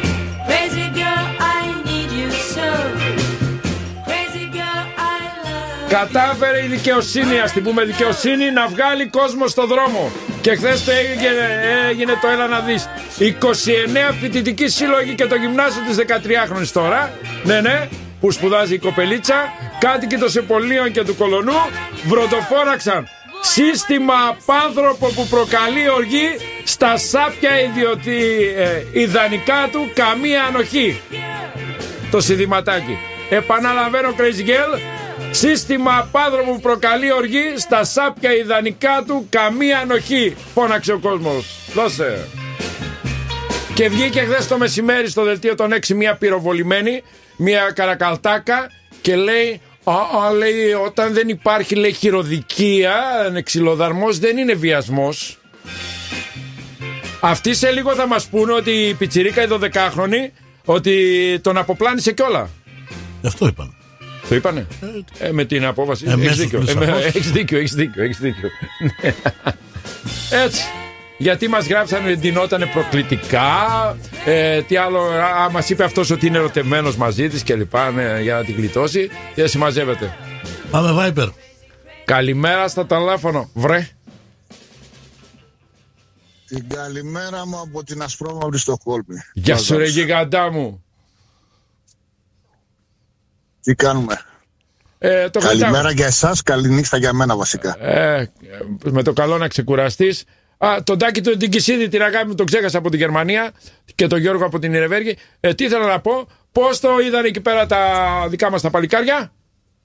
Κατάφερε η δικαιοσύνη, ας την πούμε δικαιοσύνη, να βγάλει κόσμο στο δρόμο. Και χθες το έγινε, έγινε το έλα να δεις. είκοσι εννέα φοιτητικοί σύλλογοι και το γυμνάσιο της δεκατριάχρονης τώρα. Ναι, ναι, που σπουδάζει η κοπελίτσα. Κάτοικοι των Σεπολίων και του Κολονού βροντοφώναξαν σύστημα απάνθρωπο που προκαλεί οργή στα σάπια ιδιωτή, ε, ιδανικά του καμία ανοχή. Το συνδυματάκι. Επαναλαμβάνω Crazy Girl. Σύστημα απάνθρωπο που προκαλεί οργή στα σάπια ιδανικά του καμία ανοχή. Φώναξε ο κόσμος. Δώσε. Και βγήκε χθες το μεσημέρι στο δελτίο των έξι μια πυροβολημένη, μια καρακαλτάκα και λέει α, α, λέει, όταν δεν υπάρχει λέει χειροδικία, ξυλοδαρμός δεν είναι βιασμός. Αυτοί σε λίγο θα μας πούνε ότι η πιτσιρίκα η δωδεκάχρονη ότι τον αποπλάνησε κιόλα. Αυτό είπαν. Το είπανε. Ε, ε, με την απόβαση. Ε, έχεις δίκιο. Ε, έχεις δίκιο, έχεις δίκιο, έχεις δίκιο. Έτσι. Γιατί μας γράψανε ντυνότανε προκλητικά. Ε, τι άλλο, α, μας είπε αυτός ότι είναι ερωτευμένος μαζί της και λοιπά, ναι, για να την γλιτώσει. Και συμμαζεύεται. Πάμε Viper. Καλημέρα στο τηλέφωνο. Βρε. Την καλημέρα μου από την Ασπρόμαυρη Στοκχόλμη. Γεια σου ρε γιγαντά μου. Τι κάνουμε? Ε, το Καλημέρα κατά... για εσάς, καληνύχτα για μένα βασικά. Ε, με το καλό να ξεκουραστείς. Α, τον Τάκη του Ντιγκισίδη, την αγάπη μου, τον ξέχασα από τη Γερμανία και τον Γιώργο από την Ιρεβέργη. Ε, τι ήθελα να πω, πώς το είδαν εκεί πέρα τα δικά μας τα παλικάρια?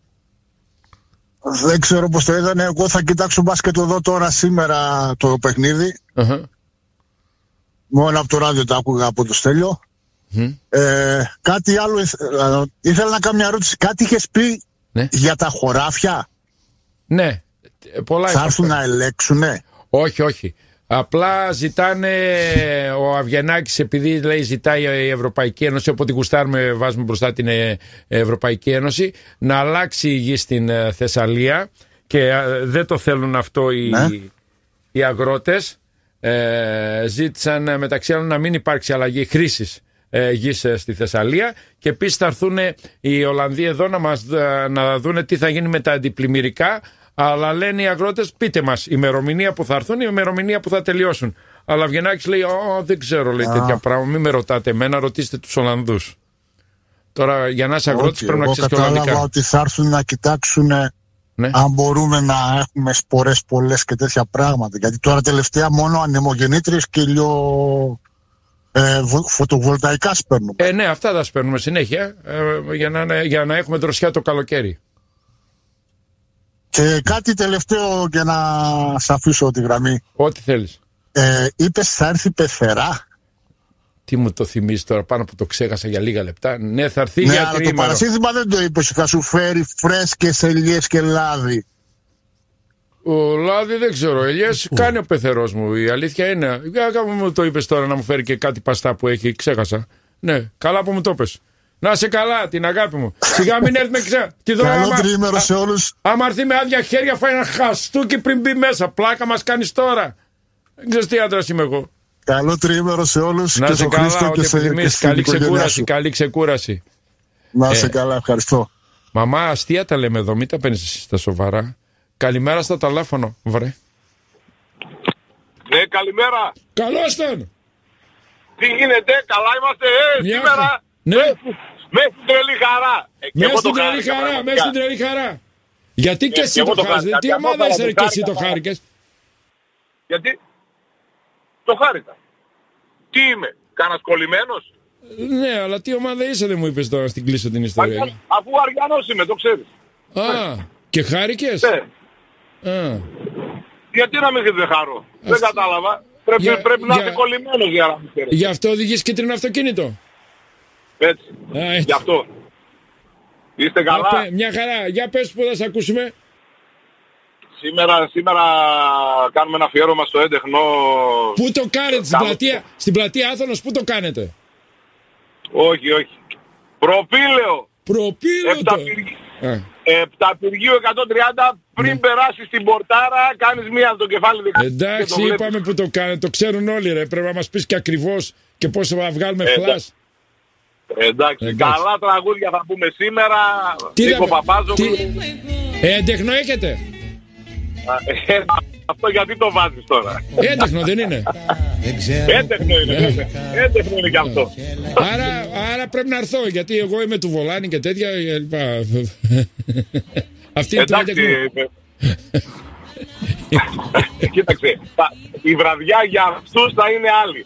Δεν ξέρω πώς το είδανε, εγώ θα κοιτάξω μπάσκετ εδώ τώρα σήμερα το παιχνίδι. Uh-huh. Μόνο από το ράδιο το άκουγα από το Στέλιο. Mm. Ε, κάτι άλλο, ήθελα να κάνω μια ερώτηση. Κάτι είχες πει ναι. για τα χωράφια? Ναι, πολλά. Θα έρθουν να ελέξουνε? Όχι, όχι. Απλά ζητάνε ο Αβγενάκης, επειδή λέει ζητάει η Ευρωπαϊκή Ένωση, οπότε γουστάρουμε, βάζουμε μπροστά την Ευρωπαϊκή Ένωση, να αλλάξει η γη στην Θεσσαλία και δεν το θέλουν αυτό οι, ναι. οι αγρότες. Ε, ζήτησαν μεταξύ άλλων να μην υπάρξει αλλαγή χρήσης ε, γης στη Θεσσαλία και επίσης θα έρθουν οι Ολλανδοί εδώ να, μας, να δούνε τι θα γίνει με τα αντιπλημμυρικά. Αλλά λένε οι αγρότες, πείτε μας η ημερομηνία που θα έρθουν, η ημερομηνία που θα τελειώσουν. Αλλά ο Βγενάκης λέει, Ω, δεν ξέρω, λέει, τέτοια πράγματα. Μην με ρωτάτε εμένα, ρωτήστε τους Ολλανδούς. Τώρα για να είσαι αγρότης πρέπει να ξέρεις και Ολλανδικά. Κατάλαβα ότι θα έρθουν να κοιτάξουν ναι. αν μπορούμε να έχουμε σπορές πολλές και τέτοια πράγματα. Γιατί τώρα τελευταία μόνο ανεμογεννήτριες και ηλιο... ε, φωτοβολταϊκά σπέρνουμε. Ε, ναι, αυτά θα σπέρνουμε συνέχεια ε, για, να, για να έχουμε δροσιά το καλοκαίρι. Και κάτι τελευταίο για να σ' αφήσω τη γραμμή. Ό,τι θέλεις. Ε, είπες θα έρθει πεθερά. Τι μου το θυμίζει τώρα, πάνω που το ξέχασα για λίγα λεπτά. Ναι, θα έρθει ναι, για αλλά το παρασύνθημα δεν το είπες, θα σου φέρει φρέσκες ελιές και λάδι. Ο λάδι δεν ξέρω, ελιές κάνει ο πεθερός μου, η αλήθεια είναι. Για μου το είπες τώρα να μου φέρει και κάτι παστά που έχει, ξέχασα. Ναι, καλά που μου το είπες. Να σε καλά, την αγάπη μου. Σιγά μην έρθει με ξέ. Τη δω, καλό τριήμερο σε όλους. Άμα έρθει με άδεια χέρια, φάει ένα χαστούκι πριν μπει μέσα. Πλάκα μας κάνεις τώρα. Δεν ξέρεις τι άντρας είμαι εγώ. Καλό τριήμερο σε όλους. Να και σε καλά, ό,τι επιθυμείς. Καλή ξεκούραση, καλή ξεκούραση. Να σε ε, καλά, ευχαριστώ. Μαμά, αστεία τα λέμε εδώ, μην τα παίρνεις εσύ στα σοβαρά. Καλημέρα στο τηλέφωνο, βρε. Ναι, καλημέρα. Καλώς τον. Τι γίνεται, καλά είμαστε, ε, Μια... σήμερα. Ναι. Μέσα στην τρελή χαρά. Μέσα στην τρελή χαρά, μέσα στην τρελή χαρά. Γιατί και εσύ το χάρηκες, τι ομάδα είσαι και εσύ το χάρηκες. Γιατί το χάρηκα. Τι είμαι, κανένας κολλημένος. Ναι, αλλά τι ομάδα είσαι δεν μου είπες τώρα στην κλείσω την ιστορία. Αφού, αφού Αριανός είμαι, το ξέρεις. Α, και χάρηκες. Ναι. Α. Γιατί να μην δεν χαρώ. Ας... Δεν κατάλαβα. Πρέπει, για, πρέπει να για... είσαι κολλημένος για να μην ξέρεις. Γι' αυτό οδηγείς κίτρινο αυτοκίνητο. Έτσι. Α, έτσι. Γι' αυτό. Είστε καλά. Α, μια χαρά. Για πες που θα σε ακούσουμε. Σήμερα, σήμερα κάνουμε ένα αφιέρωμα στο έντεχνο. Πού το κάνετε, στην πλατεία, στην πλατεία Άθωνος, πού το κάνετε. Όχι, όχι. Προπήλαιο. Προπήλαιο το. Επταπυργείο εκατόν τριάντα πριν ναι. περάσεις στην πορτάρα, κάνεις μία στο κεφάλι δεξιά. Εντάξει, είπαμε που το κάνετε, το ξέρουν όλοι ρε. Πρέπει να μας πεις και ακριβώς και πώς θα βγάλουμε ε, φλάς. Εντάξει, εντάξει, καλά τραγούδια θα πούμε σήμερα. Νίκο Παπάζογλου. Ε, έντεχνο έχετε. Ε, αυτό γιατί το βάζεις τώρα. Έντεχνο δεν είναι. Έντεχνο είναι. Έντεχνο είναι και αυτό. Άρα, άρα πρέπει να έρθω γιατί εγώ είμαι του Βολάνη και τέτοια. Αυτή είναι το έντεχνο. Κοίταξε, η βραδιά για αυτούς θα είναι άλλη.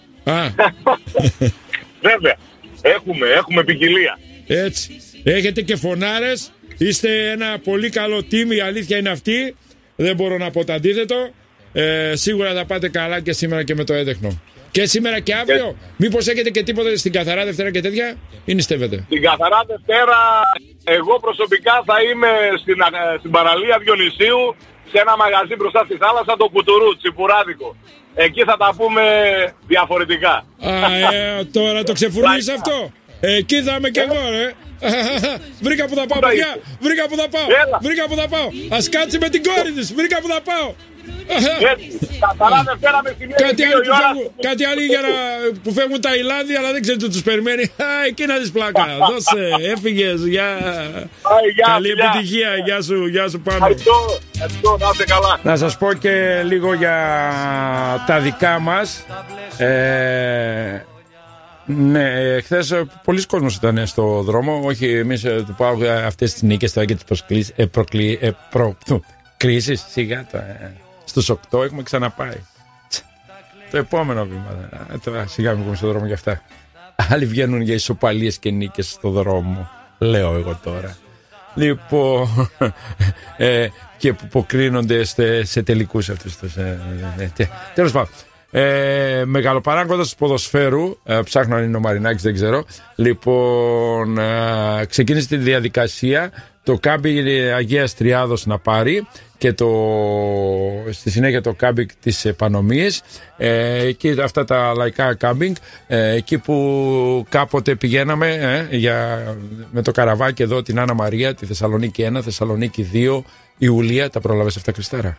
Βέβαια. Έχουμε, έχουμε ποικιλία. Έτσι. Έχετε και φωνάρες. Είστε ένα πολύ καλό team. Η αλήθεια είναι αυτή. Δεν μπορώ να πω το αντίθετο. Ε, σίγουρα θα πάτε καλά και σήμερα και με το έντεχνο. Και σήμερα και αύριο. Και... Μήπως έχετε και τίποτα στην Καθαρά Δευτέρα και τέτοια. Ή νηστεύετε. Στην Καθαρά Δευτέρα εγώ προσωπικά θα είμαι στην, στην παραλία Διονυσίου. Σε ένα μαγαζί μπροστά στη θάλασσα, το Κουτουρού, τσιπουράδικο. Εκεί θα τα πούμε διαφορετικά. Α, ε, τώρα το ξεφουρνείς αυτό. Εκεί θα είμαι κι εγώ, ρε. Βρήκα που θα πάω, παιδιά. Βρήκα που θα πάω. Βρήκα που θα πάω. Ας κάτσει με την κόρη της. Βρήκα που θα πάω. Κάτι άλλο που φεύγουν, κάτι άλλο για να, που φεύγουν τα Ιλάνδια, αλλά δεν ξέρετε τι τους περιμένει. Α, εκεί να δεις πλάκα. Δώσε, έφυγες. Γεια. Καλή επιτυχία. Γεια σου, γεια σου πάνω. Να σας πω και λίγο για τα δικά μας. Ε, ναι, χθες πολλοί κόσμος ήταν στο δρόμο. Όχι εμείς του πάω αυτές τις νίκες τώρα και τις προσκλήσεις, ε, προκλή, ε, προ, κρίσεις. Σιγά το. Ε. Στους οκτώ έχουμε ξαναπάει. Το επόμενο βήμα. Ε, τώρα σιγά μην πούμε στον δρόμο για αυτά. Άλλοι βγαίνουν για ισοπαλίες και νίκες στο δρόμο. Λέω εγώ τώρα. Λοιπόν, ε, και που αποκρίνονται σε, σε τελικούς αυτούς τους. Ε, ε, ε, τέλος πάντων. Ε, μεγαλοπαράγοντας του ποδοσφαίρου, ε, ψάχνω αν είναι ο Μαρινάκης, δεν ξέρω. Λοιπόν, ε, ξεκίνησε τη διαδικασία το κάμπινγκ Αγίας Τριάδος να πάρει και το, στη συνέχεια το κάμπινγκ της Πανομής, ε, και αυτά τα λαϊκά κάμπινγκ, ε, εκεί που κάποτε πηγαίναμε ε, για, με το καραβάκι εδώ την Άννα Μαρία, τη Θεσσαλονίκη ένα, Θεσσαλονίκη δύο, Ιουλία, τα πρόλαβες αυτά, Χριστάρα?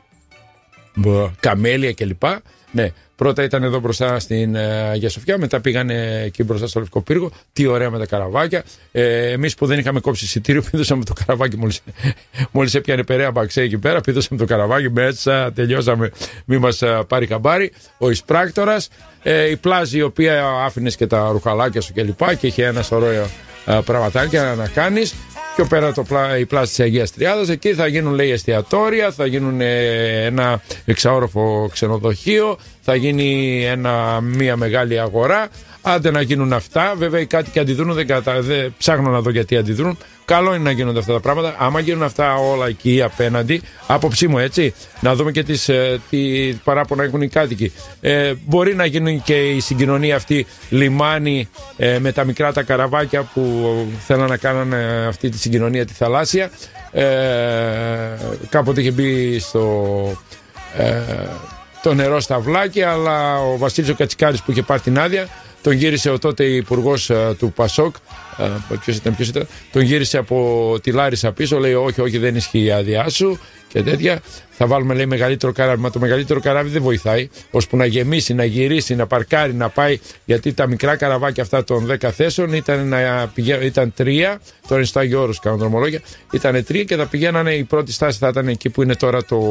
Καμέλια κλπ. Ναι, πρώτα ήταν εδώ μπροστά στην ε, Αγία Σοφιά, μετά πήγανε εκεί μπροστά στο Λευκό Πύργο. Τι ωραία με τα καραβάκια. Ε, εμείς που δεν είχαμε κόψει εισιτήριο, πήδωσαμε το καραβάκι μόλις, μόλις έπιανε Περαία Μπαξέ εκεί πέρα. Πήδωσαμε το καραβάκι μέσα, τελειώσαμε, μη μας ε, πάρει χαμπάρι. Ο εισπράκτορας, ε, η πλάζη η οποία άφηνες και τα ρουχαλάκια σου κλπ. Και, και είχε ένα σωρό ε, πραγματάκια να κάνεις. Πιο πέρα το πλά, η πλάση της Αγίας Τριάδας, εκεί θα γίνουν, λέει, εστιατόρια, θα γίνουν ε, ένα εξαόροφο ξενοδοχείο, θα γίνει ένα, μια μεγάλη αγορά. Άντε να γίνουν αυτά. Βέβαια οι κάτοικοι αντιδρούν, δεν, κατα... δεν ψάχνω να δω γιατί αντιδρούν. Καλό είναι να γίνονται αυτά τα πράγματα. Άμα γίνουν αυτά όλα εκεί απέναντι, άποψή μου, έτσι, να δούμε και τις, ε, τι παράπονα έχουν οι κάτοικοι. Ε, μπορεί να γίνουν και η συγκοινωνία αυτή λιμάνι ε, με τα μικρά τα καραβάκια που θέλουν να κάνουν ε, αυτή τη συγκοινωνία τη θαλάσσια. Ε, κάποτε είχε μπει στο ε, το νερό στα βλάκια, αλλά ο Βασίλης ο Κατσικάρης που είχε πάρει την άδεια, τον γύρισε ο τότε υπουργός uh, του Πασόκ, uh, ποιος ήταν, ποιος ήταν, τον γύρισε από τη Λάρισα πίσω, λέει όχι, όχι, δεν ισχύει η άδειά σου και τέτοια. Θα βάλουμε, λέει, μεγαλύτερο καράβι. Μα το μεγαλύτερο καράβι δεν βοηθάει, ώσπου να γεμίσει, να γυρίσει, να παρκάρει, να πάει. Γιατί τα μικρά καραβάκια αυτά των δέκα θέσεων ήταν, να πηγα... ήταν τρία, τώρα είναι στο Άγιο Όρος, κάνω δρομολόγια, ήταν τρία και θα πηγαίνανε, η πρώτη στάση θα ήταν εκεί που είναι τώρα το,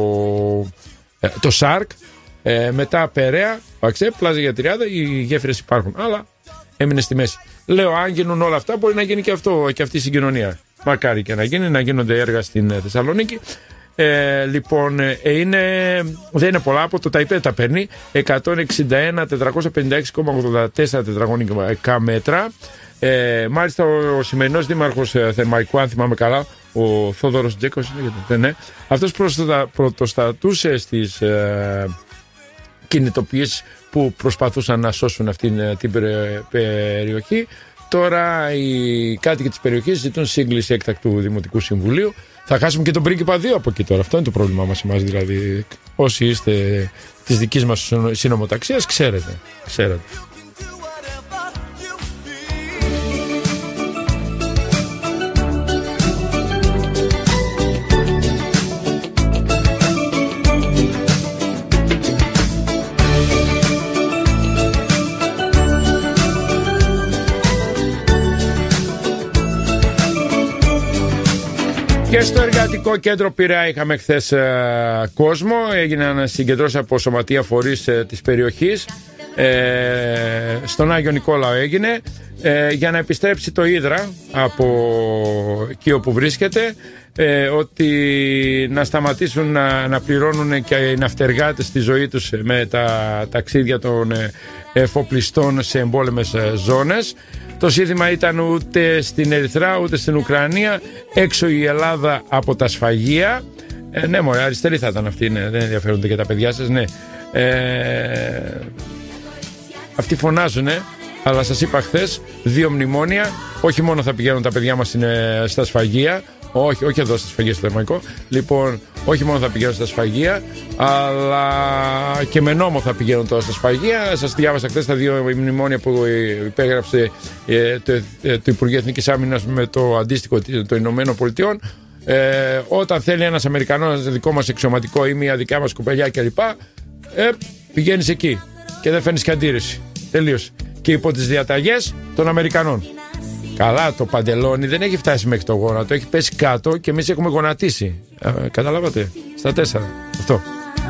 το ΣΑΡΚ. Ε, μετά Περαία, Παξέ, πλάζα για Τριάδα, οι γέφυρες υπάρχουν. Αλλά έμεινε στη μέση. Λέω, αν γίνουν όλα αυτά, μπορεί να γίνει και, αυτό, και αυτή η συγκοινωνία. Μακάρι και να γίνει, να γίνονται έργα στην Θεσσαλονίκη. Ε, λοιπόν, ε, είναι, δεν είναι πολλά, από το ΤΑΙΠΕ τα παίρνει εκατόν εξήντα ένα χιλιάδες τετρακόσια πενήντα έξι κόμμα ογδόντα τέσσερα τετραγωνικά μέτρα. Ε, μάλιστα, ο, ο σημερινός δήμαρχος ε, Θερμαϊκού, αν θυμάμαι καλά, ο Θόδωρος Τζέκος, ναι, ναι, αυτός πρωτοστατούσε στις ε, κινητοποιήσεις που προσπαθούσαν να σώσουν αυτήν την περιοχή. Τώρα οι κάτοικοι της περιοχής ζητούν σύγκληση έκτακτου Δημοτικού Συμβουλίου. Θα χάσουμε και τον πρίγκιπα δύο από εκεί τώρα. Αυτό είναι το πρόβλημά μας εμάς, δηλαδή. Όσοι είστε της δικής μας συνομοταξίας, ξέρετε. ξέρετε. Και στο Εργατικό Κέντρο Πειραιά είχαμε χθες ε, κόσμο. Έγιναν συγκεντρώσεις από σωματεία φορείς ε, της περιοχής. Ε, στον Άγιο Νικόλαο έγινε ε, για να επιστρέψει το Ύδρα από εκεί όπου βρίσκεται, ε, ότι να σταματήσουν να, να πληρώνουν και οι ναυτεργάτες τη ζωή τους με τα ταξίδια των ε, εφοπλιστών σε εμπόλεμες ε, ζώνες. Το σύνθημα ήταν ούτε στην Ερυθρά ούτε στην Ουκρανία, έξω η Ελλάδα από τα σφαγεία. Ε, ναι, μωρέ, αριστεροί θα ήταν αυτοί, ναι, δεν ενδιαφέρονται και τα παιδιά σας, ναι. Ε, αυτοί φωνάζουνε, αλλά σας είπα χθες, δύο μνημόνια, όχι μόνο θα πηγαίνουν τα παιδιά μας στα σφαγεία, όχι, όχι εδώ στα σφαγεία στο Θερμαϊκό, λοιπόν, όχι μόνο θα πηγαίνουν στα σφαγεία, αλλά και με νόμο θα πηγαίνουν τώρα στα σφαγεία. Σας διάβασα χθες τα δύο μνημόνια που υπέγραψε ε, το, ε, το Υπουργείο Εθνικής Άμυνας με το αντίστοιχο των Ηνωμένων Πολιτειών. Ε, όταν θέλει ένας Αμερικανός δικό μας εξωματικό ή μια δικιά μας κοπελιά κλπ, ε, πηγαίνεις εκεί και δεν φαίνεις και αντίρρηση. Τελείωσε. Και υπό τις διαταγές των Αμερικανών. Καλά, το παντελόνι δεν έχει φτάσει μέχρι το γόνατο, έχει πέσει κάτω και εμείς έχουμε γονατίσει. Ε, καταλάβατε, στα τέσσερα. Αυτό.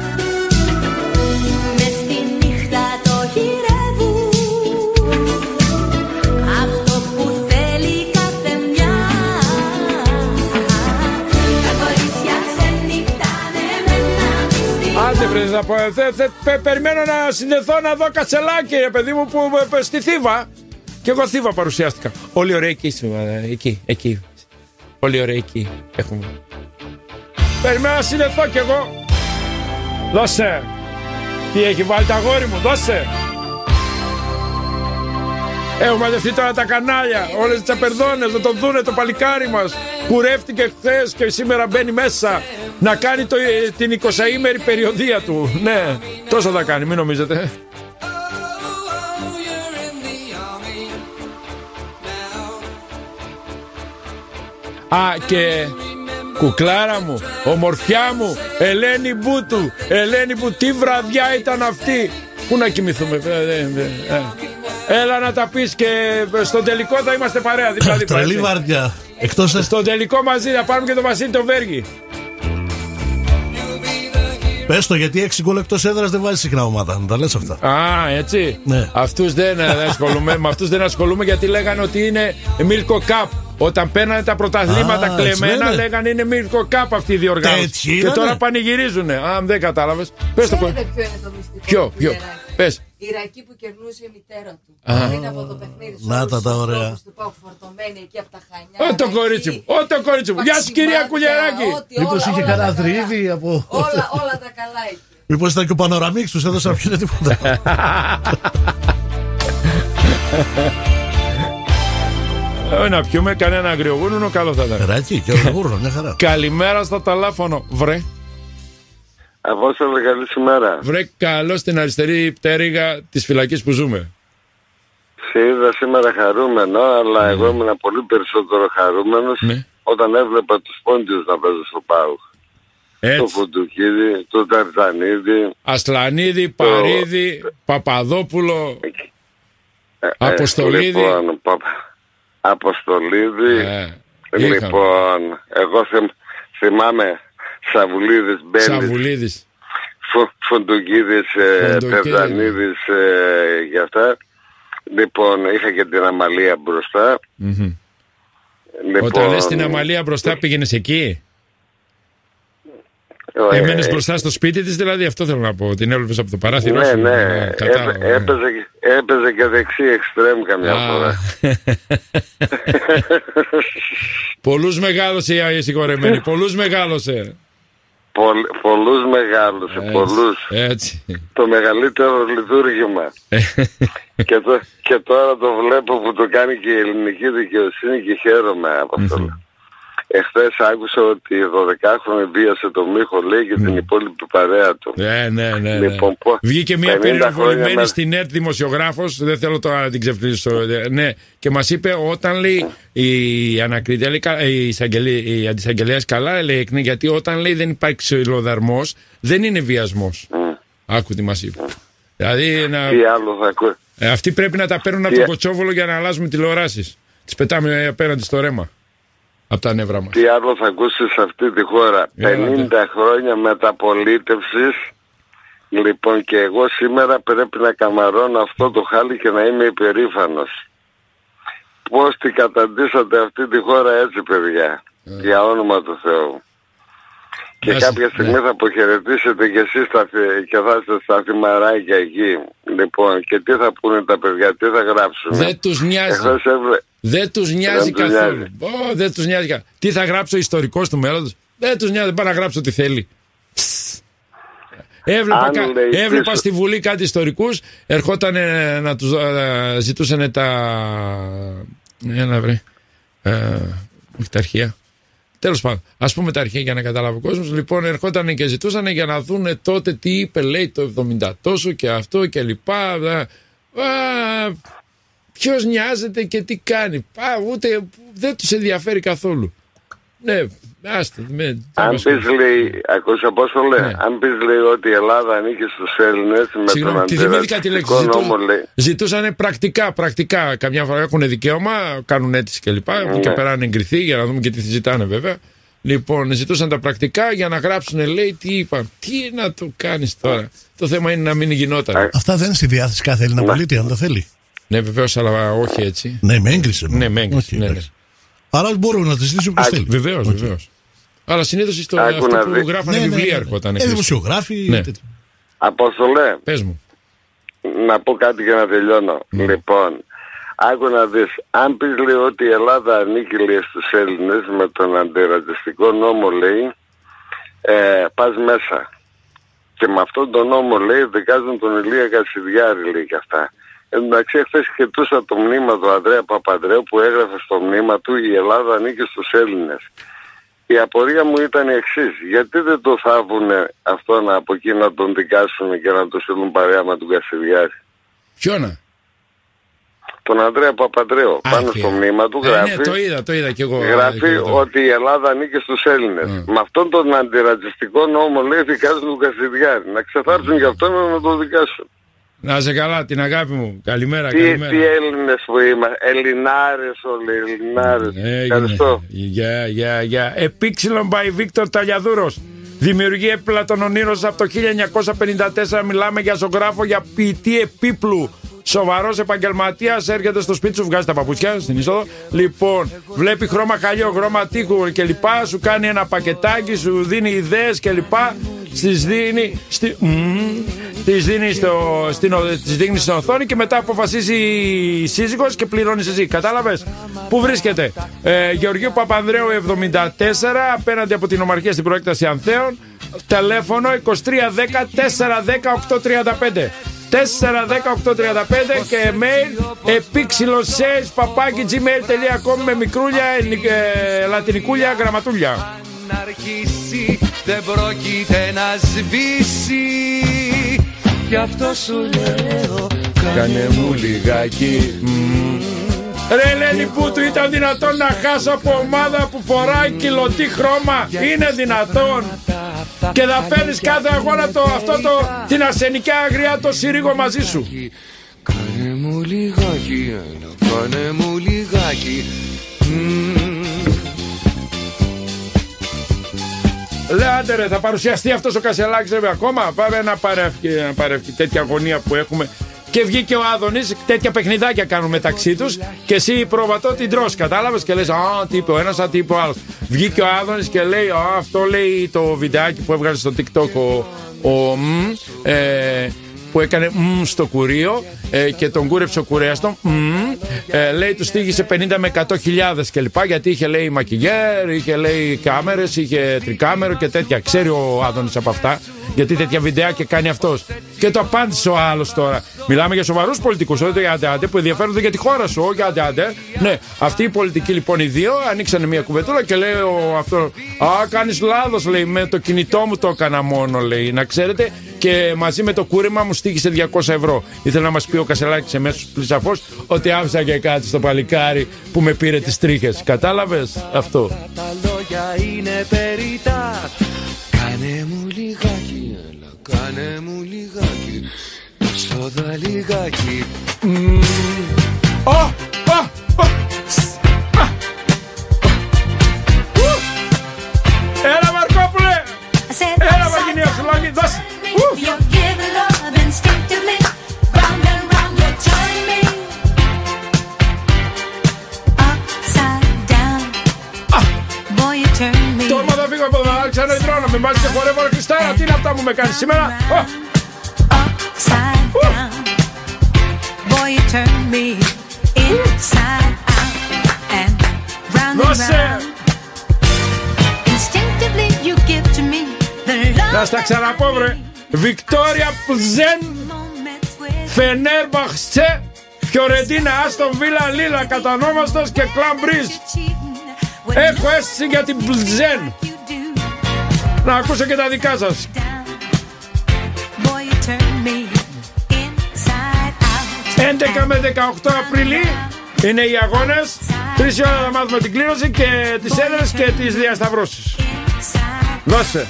Θα πω, θε, θε, πε, περιμένω να συνδεθώ να δω Κατσελάκι, ρε παιδί μου, που ε, στη Θήβα. Και εγώ Θήβα παρουσιάστηκα. Όλοι ωραίοι εκεί, εκεί, εκεί. Όλοι ωραίοι εκεί έχουμε. Περιμένω να συνδεθώ κι εγώ. Δώσε. Τι έχει βάλει τα αγόρι μου, δώσε. Έχουν μαζευτεί τώρα τα κανάλια, όλες τις απερδώνες, να τον δούνε το παλικάρι μας. Κουρεύτηκε χθες και σήμερα μπαίνει μέσα να κάνει το, την εικοσαήμερη περιοδία του. Ναι, τόσο θα κάνει, μην νομίζετε. Α, και κουκλάρα μου, ομορφιά μου, Ελένη Μπούτου, Ελένη Μπούτου, τι βραδιά ήταν αυτή. Πού να κοιμηθούμε, ε, ε, ε. Έλα να τα πεις και στον τελικό θα είμαστε παρέα δίπλα δίπλα. Τρελή βάρδια. Εκτός... Στον τελικό μαζί θα πάρουμε και τον Βασίλη τον Βέργη. Πες το, γιατί έξι γκολ εκτός έδρας δεν βάζει συχνά ομάδα. Να τα λες αυτά. Α, έτσι. Ναι. Αυτούς δεν ασχολούμαι. Με αυτούς δεν ασχολούμαι γιατί λέγανε ότι είναι Μίλκο Cup. Όταν παίρνανε τα πρωταθλήματα Α, κλεμμένα, έτσι, λέγανε είναι Μίλκο Cup αυτή η διοργάνωση. Και τώρα πανηγυρίζουνε. Α, δεν κατάλαβες. Πες το. Ξέρετε ποιο είναι το μυστικό? Ποιο, ποιο. Πες. Η ρακή που κερνούσε η μητέρα του. Α. Πριν από το παιχνίδι. Να τα τα ωραία. Του πάω φορτωμένη εκεί από τα Χανιά. Ω το κορίτσι μου, ω το κορίτσι μου. Γεια σας κυρία Κουλιαράκη. Μήπως είχε κανένα δρύδι από... Όλα, όλα τα καλά εκεί. Μήπως ήταν και ο Πανοραμίξ, τους έδωσα να πιούνε τίποτα. Ε, να πιούμε κανένα αγριογούρνο, καλό θα ήταν. Ράκι και αγριογούρνο, μια χαρά. Καλημέρα στο ταλάφωνο, βρε. Απόστολε, καλή ημέρα. Βρε, καλό στην αριστερή πτέρυγα της φυλακής που ζούμε. Σε είδα σήμερα χαρούμενο, αλλά mm. εγώ ήμουν πολύ περισσότερο χαρούμενος mm. όταν έβλεπα τους πόντιους να παίζουν στο ΠΑΟΚ. Το Φουντουκίδη, το Ταρζανίδη, Ασλανίδη, το... Παρίδη, Παπαδόπουλο, ε, Αποστολίδη. Λοιπόν, πα... Αποστολίδη. Ε, λοιπόν, εγώ θυμ... θυμάμαι Σαβουλίδης, Μπέλης, Σαβουλίδης, Φου... Φουντουκίδης, ε, Ταρζανίδης, ε, για αυτά. Λοιπόν, είχα και την Αμαλία μπροστά. Mm-hmm. Λοιπόν... Όταν λες την Αμαλία μπροστά, πήγαινες εκεί? Ε, Έμενες μπροστά στο σπίτι της, δηλαδή, αυτό θέλω να πω. Την έβλεπες από το παράθυρο? Ναι, σου, ναι. ε, κατάλαβα, Έπαι, έπαιζε, έπαιζε και δεξί εξτρέμ καμιά Α. φορά. Πολλούς μεγάλωσε η συγχωρεμένη. Πολλούς μεγάλωσε. Πολ, πολλούς μεγάλωσε, έτσι, πολλούς. Έτσι. Το μεγαλύτερο λειτουργήμα. και, το, και τώρα το βλέπω που το κάνει και η ελληνική δικαιοσύνη και χαίρομαι από αυτό. Mm-hmm. Εχθές άκουσα ότι η δωδεκάχρονη βίασε το Μίχο, λέει, και mm. την υπόλοιπη παρέα του. Ναι, ναι, ναι. Λοιπόν, ναι. Βγήκε μια περιβολημένη με... στην ΕΡΤ δημοσιογράφος, δεν θέλω τώρα να την ξεφτυλίσω. Ναι, και μας είπε όταν λέει η ανακριτή, η αντισαγγελέας καλά, λέει, γιατί όταν λέει δεν υπάρχει ξυλοδαρμός, δεν είναι βιασμός. Mm. Άκου τι μας είπε. Mm. Δηλαδή, να... τι άλλο θα ακού... ε, αυτοί πρέπει να τα παίρνουν από το Κοτσόβολο για να αλλάζουμε τηλεοράσεις. Τις πετάμε απέναντι στο ρέμα. Από τα νεύρα μας. Τι άλλο θα ακούσεις σε αυτή τη χώρα? Yeah, πενήντα yeah. χρόνια μεταπολίτευσης. Λοιπόν, και εγώ σήμερα πρέπει να καμαρώνω αυτό το χάλι και να είμαι υπερήφανος. Πώς τη καταντήσατε αυτή τη χώρα έτσι, παιδιά? Yeah. Για όνομα του Θεού. Και yeah. κάποια στιγμή yeah. θα αποχαιρετήσετε κι εσείς τα, και θα είστε στα θυμαράκια εκεί. Λοιπόν, και τι θα πούνε τα παιδιά, τι θα γράψουν? Δεν τους νοιάζει. Έβλε... Δεν τους νοιάζει δεν καθόλου. Τους νοιάζει. Oh, δεν τους νοιάζει. Τι θα γράψει ο ιστορικός του μέλλοντος? Δεν τους νοιάζει. Πάει να γράψει ό,τι θέλει. Έβλεπα, κα... Έβλεπα στη Βουλή κάτι ιστορικούς. Ερχόταν να τους uh, ζητούσαν τα... Ένα βρε. Uh, όχι τα αρχεία. Τέλος πάντων, ας πούμε τα αρχαία για να καταλάβει ο κόσμος. Λοιπόν, ερχόταν και ζητούσαν για να δούνε τότε τι είπε, λέει, το εβδομήντα τόσο και αυτό και λοιπά. Uh, Ποιος νοιάζεται και τι κάνει? Α, ούτε δεν τους ενδιαφέρει καθόλου. Ναι, άστε. Με, αν πεις, λέει, ακούσα πώς το λέει, ναι. αν πεις, λέει, ότι η Ελλάδα ανήκει στους Έλληνες με Συγγνώμη, τον αντιρατσιστικό νόμο, λέει. Ζητούσαν πρακτικά, πρακτικά. Καμιά φορά έχουν δικαίωμα, κάνουν αίτηση κλπ. Ναι. Και πέρα αν εγκριθεί, για να δούμε και τι ζητάνε βέβαια. Λοιπόν, ζητούσαν τα πρακτικά για να γράψουν, λέει, τι είπαν. Τι να το κάνεις τώρα? Το θέμα είναι να μην γινόταν. Αυτά δεν είναι στη διάθεση κάθε Έλληνα πολίτη, αν το θέλει. Ναι, βεβαίως, αλλά όχι έτσι. Ναι, με έγκρισε. Ναι, με έγκρισε. Ναι, ναι. Άρα μπορούμε να τη ζητήσουμε όποιος θέλει. Βεβαίως, okay. βεβαίως. Αλλά συνήθως στο αυτό που δει. Γράφανε ναι, βιβλία έρχονταν. Ναι, ναι. Ε, δημοσιογράφοι. Ναι. Απόστολε. Πες μου. Να πω κάτι για να τελειώνω. Mm. Λοιπόν, άκου να δεις. Αν πεις, λέει, ότι η Ελλάδα ανήκει, λέει, στους Έλληνες με τον αντιρατσιστικό νόμο, λέει, ε, πας μέσα. Και με αυτόν τον νόμο, λέει, δικάζουν τον Ηλία Κασιδιάρη, λέει και αυτά. Εν τω μεταξύ, χθες χαιρετούσα το μνήμα του Ανδρέα Παπανδρέου που έγραφε στο μνήμα του «Η Ελλάδα ανήκει στους Έλληνες». Η απορία μου ήταν η εξής. Γιατί δεν το θάβουνε αυτόν από εκεί να τον δικάσουν και να το στείλουν παρέα με τον Κασιδιάρη? Ποιόνα? Τον Ανδρέα Παπανδρέου. Α, πάνω και... στο μνήμα του γράφει, ε, ναι, το είδα, το είδα κι εγώ, γράφει ε, το... ότι η Ελλάδα ανήκει στους Έλληνες. Mm. Με αυτόν τον αντιρατσιστικό νόμο, λέει, δικάζουν τον Κασιδιάρη. Να ξεθάρψουν mm. γι' αυτό να τον δικάσουν. Να σε καλά, την αγάπη μου. Καλημέρα, τι, καλημέρα. Τι Έλληνες που είμαστε. Ελληνάρες όλοι, Ελληνάρες. Ε, Ευχαριστώ. Γεια, γεια, γεια. Επίξιλον by Βίκτορ Ταλιαδούρος. Δημιουργεί έπιπλα των ονείρων από το χίλια εννιακόσια πενήντα τέσσερα. Μιλάμε για ζωγράφο, για ποιητή επίπλου. Σοβαρός επαγγελματίας, έρχεται στο σπίτι σου, βγάζει τα παπούτσια στην είσοδο. Λοιπόν, βλέπει χρώμα χαλιό, χρώμα τείχου κλπ. Σου κάνει ένα πακετάκι, σου δίνει ιδέες κλπ. Στις δίνει, στη, mm, τις δίνει, στο, στην, τις δίνει στην οθόνη και μετά αποφασίζει η σύζυγος και πληρώνεις εσύ. Κατάλαβες? Πού βρίσκεται? Ε, Γεωργίου Παπανδρέου εβδομήντα τέσσερα, απέναντι από την Ομαρχία στην προέκταση Ανθέων. Τηλέφωνο είκοσι τρία δέκα τετρακόσια δέκα οκτακόσια τριάντα πέντε. τετρακόσια δέκα οκτακόσια τριάντα πέντε και mail επίξιλοσales παπάκι gmail τελεία com με μικρούλια, ε, λατινικούλια, γραμματούλια. Να αρχίσει δεν πρόκειται να σβήσει. Γι' αυτό σου λέω κάνε μου λιγάκι. mm. Ρε Λέλη, που του ήταν δυνατόν να χάσω από ομάδα που φοράει κιλωτή χρώμα? Είναι δυνατόν? Και θα παίρνεις κάθε αγώνα το, αυτό το, την αρσενική αγριά το συρίγο μαζί σου. Κάνε μου λιγάκι, κάνε μου λιγάκι. Λέει, άντε ρε, θα παρουσιαστεί αυτός ο Κασελάκης ρε ακόμα? Πάμε να παρεύει, να παρεύει τέτοια αγωνία που έχουμε. Και βγήκε ο Άδωνης, τέτοια παιχνιδάκια κάνουν μεταξύ τους και εσύ προβατώ την τρως, κατάλαβες? Και λες, α, τι είπε ο ένας, α, τι είπε ο άλλος. Βγήκε ο Άδωνης και λέει, α, αυτό λέει το βιντεάκι που έβγαλε στο TikTok ο, ο μ, ε, που έκανε μ στο κουρίο ε, και τον κούρεψε ο κουρέαστο. Ε, λέει του στήγησε πενήντα με εκατό χιλιάδες κλπ. Γιατί είχε λέει μακιγέρ, είχε λέει κάμερες, είχε τρικάμερο και τέτοια. Ξέρει ο Άδωνης από αυτά, γιατί τέτοια βιντεάκια κάνει αυτός. Και το απάντησε ο άλλος τώρα. Μιλάμε για σοβαρούς πολιτικούς, όχι για άντε-άντε, που ενδιαφέρονται για τη χώρα σου, όχι για άντε-άντε. Ναι, αυτοί οι πολιτικοί λοιπόν οι δύο ανοίξανε μια κουβεντούλα και λέει ο, αυτό, α, κάνεις λάθος, λέει, με το κινητό μου το έκανα μόνο, λέει, να ξέρετε, και μαζί με το κούρεμα μου στοίχησε διακόσια ευρώ. Ήθελε να μας πει ο Κασελάκης εμέσως πλησαφώς ότι άφησα και κάτι στο παλικάρι που με πήρε τις τρίχες. Κατάλαβες αυτό? Τα λόγια είναι περιτά. Κάνε μου λιγάκι, έλα, κάνε μου λιγάκι. Στο δα λιγάκι. Ω, ω, ω. Έλα Μαρκόπουλε. Έλα Βαγγινία σου λόγι, δώσε. Τόρμα θα φύγω από εδώ, Αλεξάνδρου Ιδρώνα, με βάζεις και χορεύω Χριστάρα, τι είναι αυτά που με κάνεις σήμερα? Δώσε! Να στα ξαναπώ βρε. Βικτόρια Πλζέν, Φενέρμπαχτσε, Φιωρεντίνα, Άστον Βίλα, Λίλα, κατανόμαστος και Κλαμπρίζ. Έχω αίσθηση για την Πλζέν. Να ακούσω και τα δικά σας. έντεκα με δεκαοκτώ Απριλίου είναι οι αγώνες. Τρεις ώρα θα μάθουμε την κλήρωση και τις έδρες και τις διασταυρώσεις. Δώσε.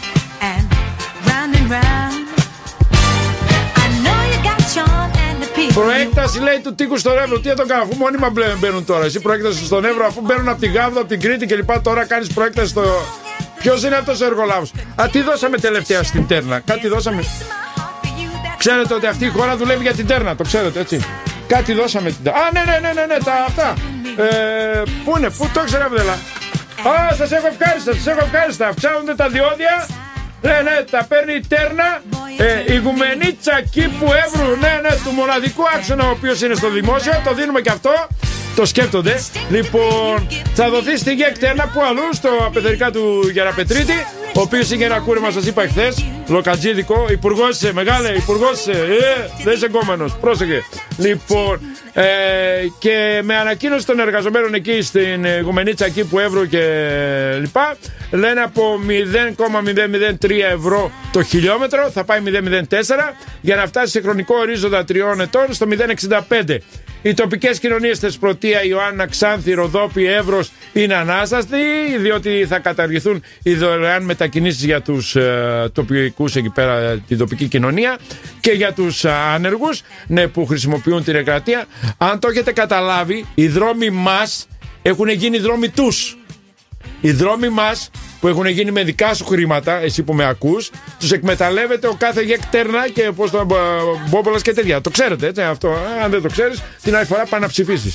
Προέκταση λέει του τείχου στον Εύρο. Τι θα το κάνω, αφού μόνιμα μπαίνουν τώρα. Εσύ προέκταση στον Εύρο, αφού μπαίνουν από την Γάβδο, από την Κρήτη κλπ. Τώρα κάνεις προέκταση στο. Ποιος είναι αυτός ο εργολάβος? Α, τι δώσαμε τελευταία στην Τέρνα? Κάτι δώσαμε. Ξέρετε ότι αυτή η χώρα δουλεύει για την Τέρνα, το ξέρετε έτσι. Κάτι δώσαμε την Τέρνα. Α, ναι, ναι, ναι, ναι, ναι, τα αυτά. Ε, πού είναι, πού το ξέρω, Αβδελά. Α, σας έχω ευχάριστα, σας έχω ευχάριστα. Αυξάνονται τα διόδια. Ναι, ναι, τα παίρνει η Τέρνα. Ε, ηγουμενή Τσακίπου Εύρου. Ναι, ναι, του μοναδικού άξονα ο οποίος είναι στο δημόσιο. Το δίνουμε και αυτό. Το σκέφτονται. Λοιπόν, θα δοθεί στη ΓΕΚ Τέρνα που αλλού, στο απεθερικά του Γεραπετρίτη. ο οποίος είχε ένα κούρεμα, σας είπα εχθές, λοκατζίδικο. Υπουργός είσαι, μεγάλε, υπουργός είσαι. Ε, δεν είσαι εγκόμενος, πρόσεχε. Λοιπόν, ε, και με ανακοίνωση των εργαζομένων εκεί στην Γουμενίτσα, εκεί που Εύρου και λοιπά, λένε από μηδέν κόμμα μηδέν μηδέν τρία ευρώ το χιλιόμετρο θα πάει μηδέν κόμμα μηδέν τέσσερα για να φτάσει σε χρονικό ορίζοντα τριών ετών στο μηδέν κόμμα εξήντα πέντε. Οι τοπικές κοινωνίες Θεσπρωτεία, Ιωάννα, Ξάνθη, Ροδόπη, Εύρος είναι ανάσταστοι, διότι θα καταργηθούν οι δωρεάν μετακινήσεις για τους ε, τοπικούς εκεί πέρα, την τοπική κοινωνία, και για τους ε, άνεργους, ναι, που χρησιμοποιούν την εκκρατεία. Αν το έχετε καταλάβει, οι δρόμοι μας έχουν γίνει δρόμοι τους. Οι δρόμοι μας που έχουν γίνει με δικά σου χρήματα, εσύ που με ακούς, τους εκμεταλλεύεται ο κάθε γεκτέρνα και πώς το Μπόμπολας και τέτοια. Το ξέρετε, έτσι, αυτό. Αν δεν το ξέρεις, την άλλη φορά πάνε να ψηφίσεις.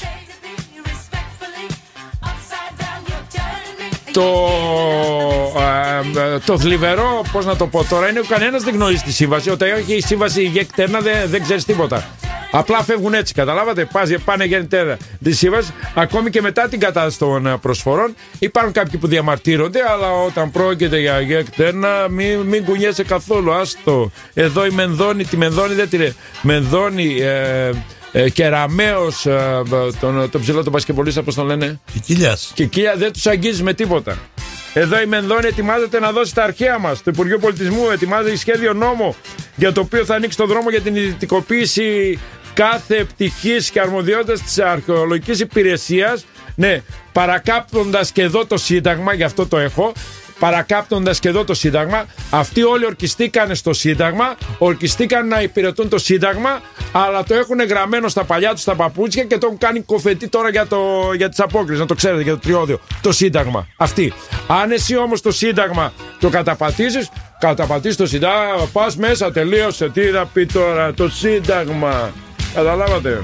Το, α, το θλιβερό, πώς να το πω τώρα, είναι ότι κανένας δεν γνωρίζει τη σύμβαση. Όταν έχει η σύμβαση η γεκτέρνα δεν, δεν ξέρεις τίποτα. Απλά φεύγουν έτσι, καταλάβατε. Πάνε γεννητέρα τη σύμβαση. Ακόμη και μετά την κατάσταση των προσφορών υπάρχουν κάποιοι που διαμαρτύρονται, αλλά όταν πρόκειται για γεκτέρνα, μην, μην κουνιέσαι καθόλου. Άστο. Εδώ η Μενδώνη, τη Μενδώνη δεν τη λέει. Μενδώνη, ε, ε, Κεραμέως, ε, τον, τον ψηλό τον πασκευολίστα, πώς τον λένε. Κικίλιας. Κικίλια, δεν τους αγγίζει με τίποτα. Εδώ η Μενδώνη ετοιμάζεται να δώσει τα αρχαία μας. Το Υπουργείο Πολιτισμού ετοιμάζει σχέδιο νόμο για το οποίο θα ανοίξει τον δρόμο για την ιδιωτικοποίηση κάθε πτυχής και αρμοδιότητας της αρχαιολογικής υπηρεσίας. Ναι, παρακάπτοντας και εδώ το Σύνταγμα, γι' αυτό το έχω. Παρακάπτοντας και εδώ το Σύνταγμα, αυτοί όλοι ορκιστήκαν στο Σύνταγμα, ορκιστήκαν να υπηρετούν το Σύνταγμα, αλλά το έχουν γραμμένο στα παλιά τους τα παπούτσια και το έχουν κάνει κοφετή τώρα για, το, για τις απόκρισεις, να το ξέρετε, για το τριώδιο. Το Σύνταγμα. Αυτή. Αν εσύ όμως το Σύνταγμα το καταπατήσεις, καταπατήσεις το Σύνταγμα, πας μέσα, τελείωσε. Τι θα πει τώρα το Σύνταγμα. Καταλάβατε.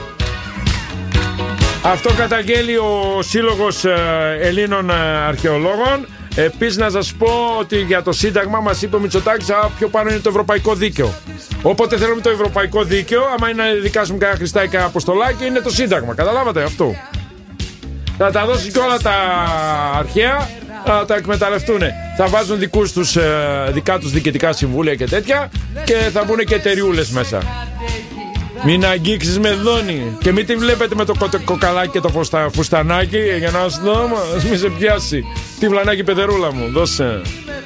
Αυτό καταγγέλει ο Σύλλογος Ελλήνων Αρχαιολόγων. Επίσης να σας πω ότι για το Σύνταγμα μας είπε ο Μητσοτάκης, α, πιο πάνω είναι το Ευρωπαϊκό Δίκαιο. Όποτε θέλουμε το Ευρωπαϊκό Δίκαιο, άμα είναι να δικάσουμε κανένα Χριστά ή κανένα Αποστολάκι, είναι το Σύνταγμα. Καταλάβατε αυτό. Θα τα δώσει και όλα τα αρχαία, θα τα εκμεταλλευτούν. Θα βάζουν δικούς τους, δικά τους διοικητικά συμβούλια και τέτοια, και θα μπουν και εταιριούλες μέσα. Μην αγγίξεις με δόνη και μην τη βλέπετε με το κοκαλάκι και το φουστα, φουστανάκι για να σου δω, μην σε πιάσει. Τι βλανάκι παιδερούλα μου, δώσε.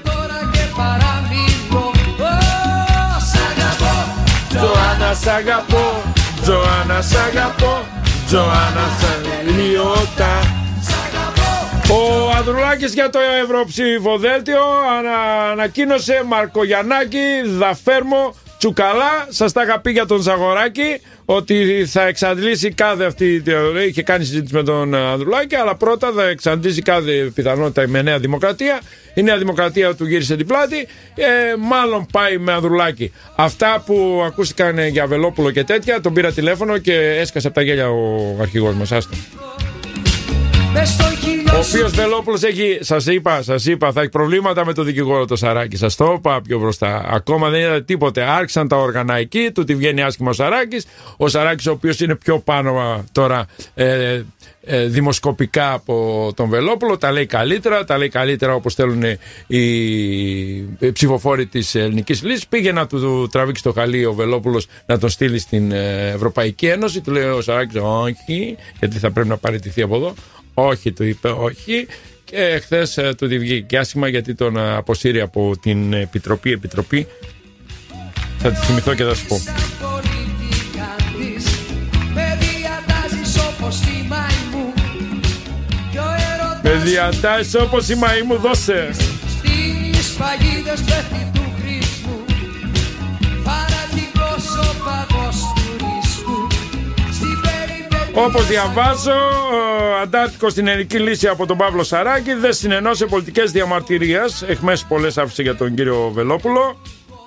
Τζοάννα σ' αγαπώ, Τζοάννα σ' αγαπώ, Τζοάννα σ' λιώτα. Ο Ανδρουλάκης για το Ευρωψηφοδέλτιο ανα, ανακοίνωσε Μαρκογιαννάκη, Δαφέρμο, Τσουκαλά. Σας τα είχα πει για τον Ζαγοράκη ότι θα εξαντλήσει κάθε αυτή. Είχε κάνει συζήτηση με τον Ανδρουλάκη, αλλά πρώτα θα εξαντλήσει κάθε πιθανότητα με Νέα Δημοκρατία. Η Νέα Δημοκρατία του γύρισε την πλάτη. Ε, μάλλον πάει με Ανδρουλάκη. Αυτά που ακούστηκαν για Βελόπουλο και τέτοια, τον πήρα τηλέφωνο και έσκασε από τα γέλια ο αρχηγός μας. Άστο. Ο οποίος Βελόπουλος έχει, σας είπα, σας είπα, θα έχει προβλήματα με το δικηγόρο το Σαράκη. Σας το είπα πιο μπροστά. Ακόμα δεν είδατε τίποτε. Άρχισαν τα όργανα εκεί, του τη βγαίνει άσχημα ο Σαράκης. Ο Σαράκης, ο οποίος είναι πιο πάνω τώρα ε, ε, δημοσκοπικά από τον Βελόπουλο, τα λέει καλύτερα, τα λέει καλύτερα όπως θέλουν οι, οι ψηφοφόροι της Ελληνικής Λύσης. Πήγε να του τραβήξει το χαλί ο Βελόπουλος να τον στείλει στην Ευρωπαϊκή Ένωση. Του λέει ο Σαράκης όχι, γιατί θα πρέπει να παραιτηθεί από εδώ. Όχι, του είπε όχι, και χθες ε, του τη βγήκε άσχημα γιατί τον ε, αποσύρει από την Επιτροπή Επιτροπή. Θα τη θυμηθώ και θα σου πω. Με διατάσεις όπως η μαϊμού, δώσε. Στις φαγίδες πέφτει του χρήσμου, φανατικός ο παγός του ρίσκου. Όπως διαβάζω, αντάρτικο στην Ελληνική Λύση από τον Παύλο Σαράκη, δεν συνενώσε πολιτικές διαμαρτυρίες. Εχμές πολλές άφησε για τον κύριο Βελόπουλο.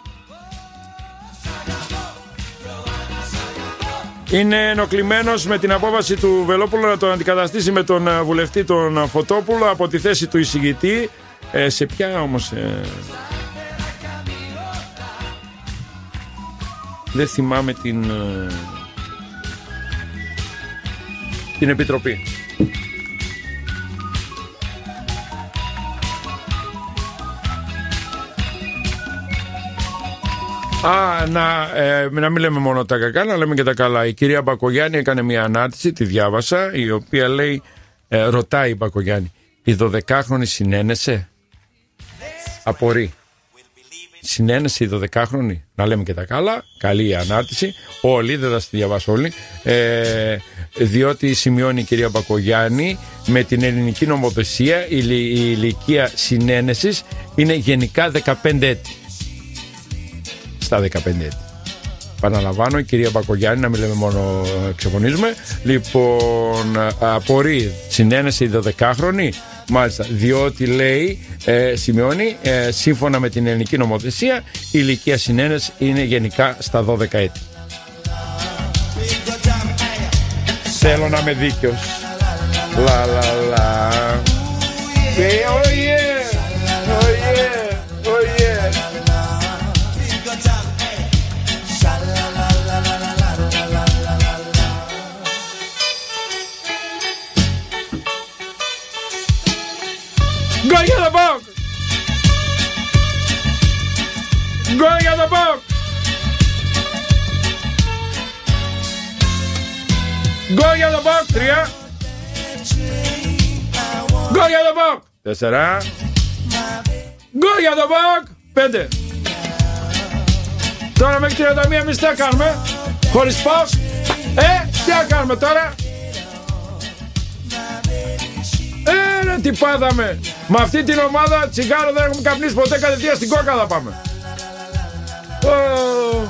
Είναι ενοχλημένος με την απόφαση του Βελόπουλου να τον αντικαταστήσει με τον βουλευτή τον Φωτόπουλο από τη θέση του εισηγητή. Ε, σε ποια όμως... Ε... Δεν θυμάμαι την... Ε... την Επιτροπή. Α, να, ε, να μην λέμε μόνο τα κακά, να λέμε και τα καλά. Η κυρία Μπακογιάννη έκανε μια ανάρτηση, τη διάβασα, η οποία λέει, ε, ρωτάει η Μπακογιάννη, η δωδεκάχρονη συνένεσε? Απορεί. Συνένεσε η δωδεκάχρονη? Να λέμε και τα καλά. Καλή η ανάρτηση. Όλοι, δεν θα στη διαβάσω όλοι. Ε, διότι σημειώνει η κυρία Μπακογιάννη, με την ελληνική νομοθεσία η, η ηλικία συνένεσης είναι γενικά δεκαπέντε έτη. Στα δεκαπέντε έτη. Παναλαμβάνω, η κυρία Μπακογιάννη, να μην λέμε μόνο ξεφωνίζουμε. Λοιπόν, απορεί συνένεση η δωδεκάχρονη. Μάλιστα, διότι λέει, ε, σημειώνει, ε, σύμφωνα με την ελληνική νομοθεσία, η ηλικία συνένεση είναι γενικά στα δώδεκα έτη. Θέλω να είμαι δίκαιος. Λα λα λα. Oh yeah, oh yeah, oh yeah. Go για το Μποκ! Go για το Μποκ! Go για το Μποκ! Τρία! Go για το Μποκ! Τέσσερα! Go για το Μποκ! Πέντε! Τώρα μέχρι τριάντα μία εμείς τι θα κάνουμε? Χωρίς Μποκ! Ε! Τι θα κάνουμε τώρα? Ε, ρε, τι πάθαμε. Με αυτή την ομάδα τσιγάρο δεν έχουμε καπνίσει ποτέ, κατευθείαν στην κόκα θα πάμε. Oh.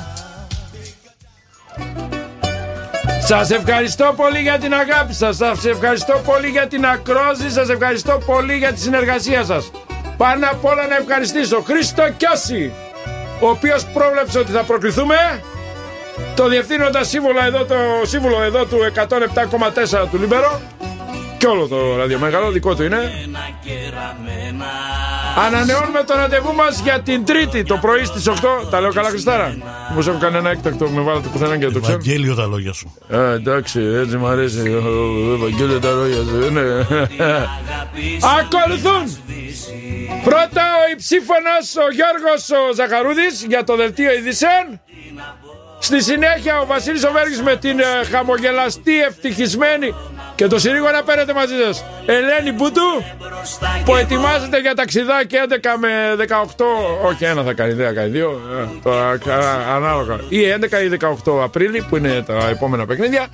Σας ευχαριστώ πολύ για την αγάπη σας. Σας ευχαριστώ πολύ για την ακρόαση. Σας ευχαριστώ πολύ για τη συνεργασία σας. Πάνω απ' όλα να ευχαριστήσω Χρήστο Κιώση, ο οποίος πρόβλεψε ότι θα προκληθούμε. Το διευθύνοντα σύμβουλο εδώ, το σύμβουλο εδώ του εκατόν επτά κόμμα τέσσερα του Λίμπερο. Και όλο το ραδιομέγαλο δικό του είναι. Ανανεώνουμε το ραντεβού μας για την Τρίτη το πρωί στις οκτώ. Τα λέω καλά, Χριστάρα? Μήπως έχω κανένα έκτακτο, με βάλατε πουθενά και το ξέρω? Ευαγγέλιο τα λόγια σου. Α, εντάξει, έτσι μου αρέσει. Ευαγγέλιο τα λόγια σου. Ακολουθούν πρώτα ο υψήφωνος ο Γιώργος ο Ζαχαρούδης για το δελτίο ειδήσεων. Στη συνέχεια ο Βασίλης ο Βέργης με την ε, χαμογελαστή, ευτυχισμένη και το συρρήγο να παίρνετε μαζί σας Ελένη Μπούτου, που ετοιμάζεται για ταξιδάκι έντεκα με δεκαοκτώ, όχι ένα θα κάνει, δεν θα κάνει δύο, ε, το, α, ανάλογα, ή έντεκα ή δεκαοκτώ Απρίλη, που είναι τα επόμενα παιχνίδια.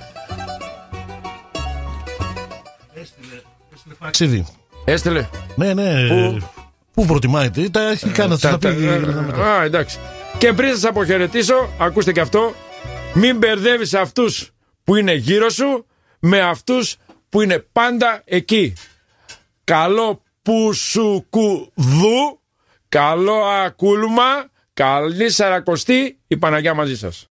Έστειλε, έστειλε φαξίδι. Έστειλε. Ναι, ναι. Πού, πού προτιμάει, τα έχει κάνει, θα τα πει. Α, εντάξει. Και πριν σας αποχαιρετήσω, ακούστε και αυτό, μην μπερδεύεις αυτούς που είναι γύρω σου με αυτούς που είναι πάντα εκεί. Καλό που σου κουδού, καλό ακούλμα, καλή σαρακοστή, η Παναγιά μαζί σας.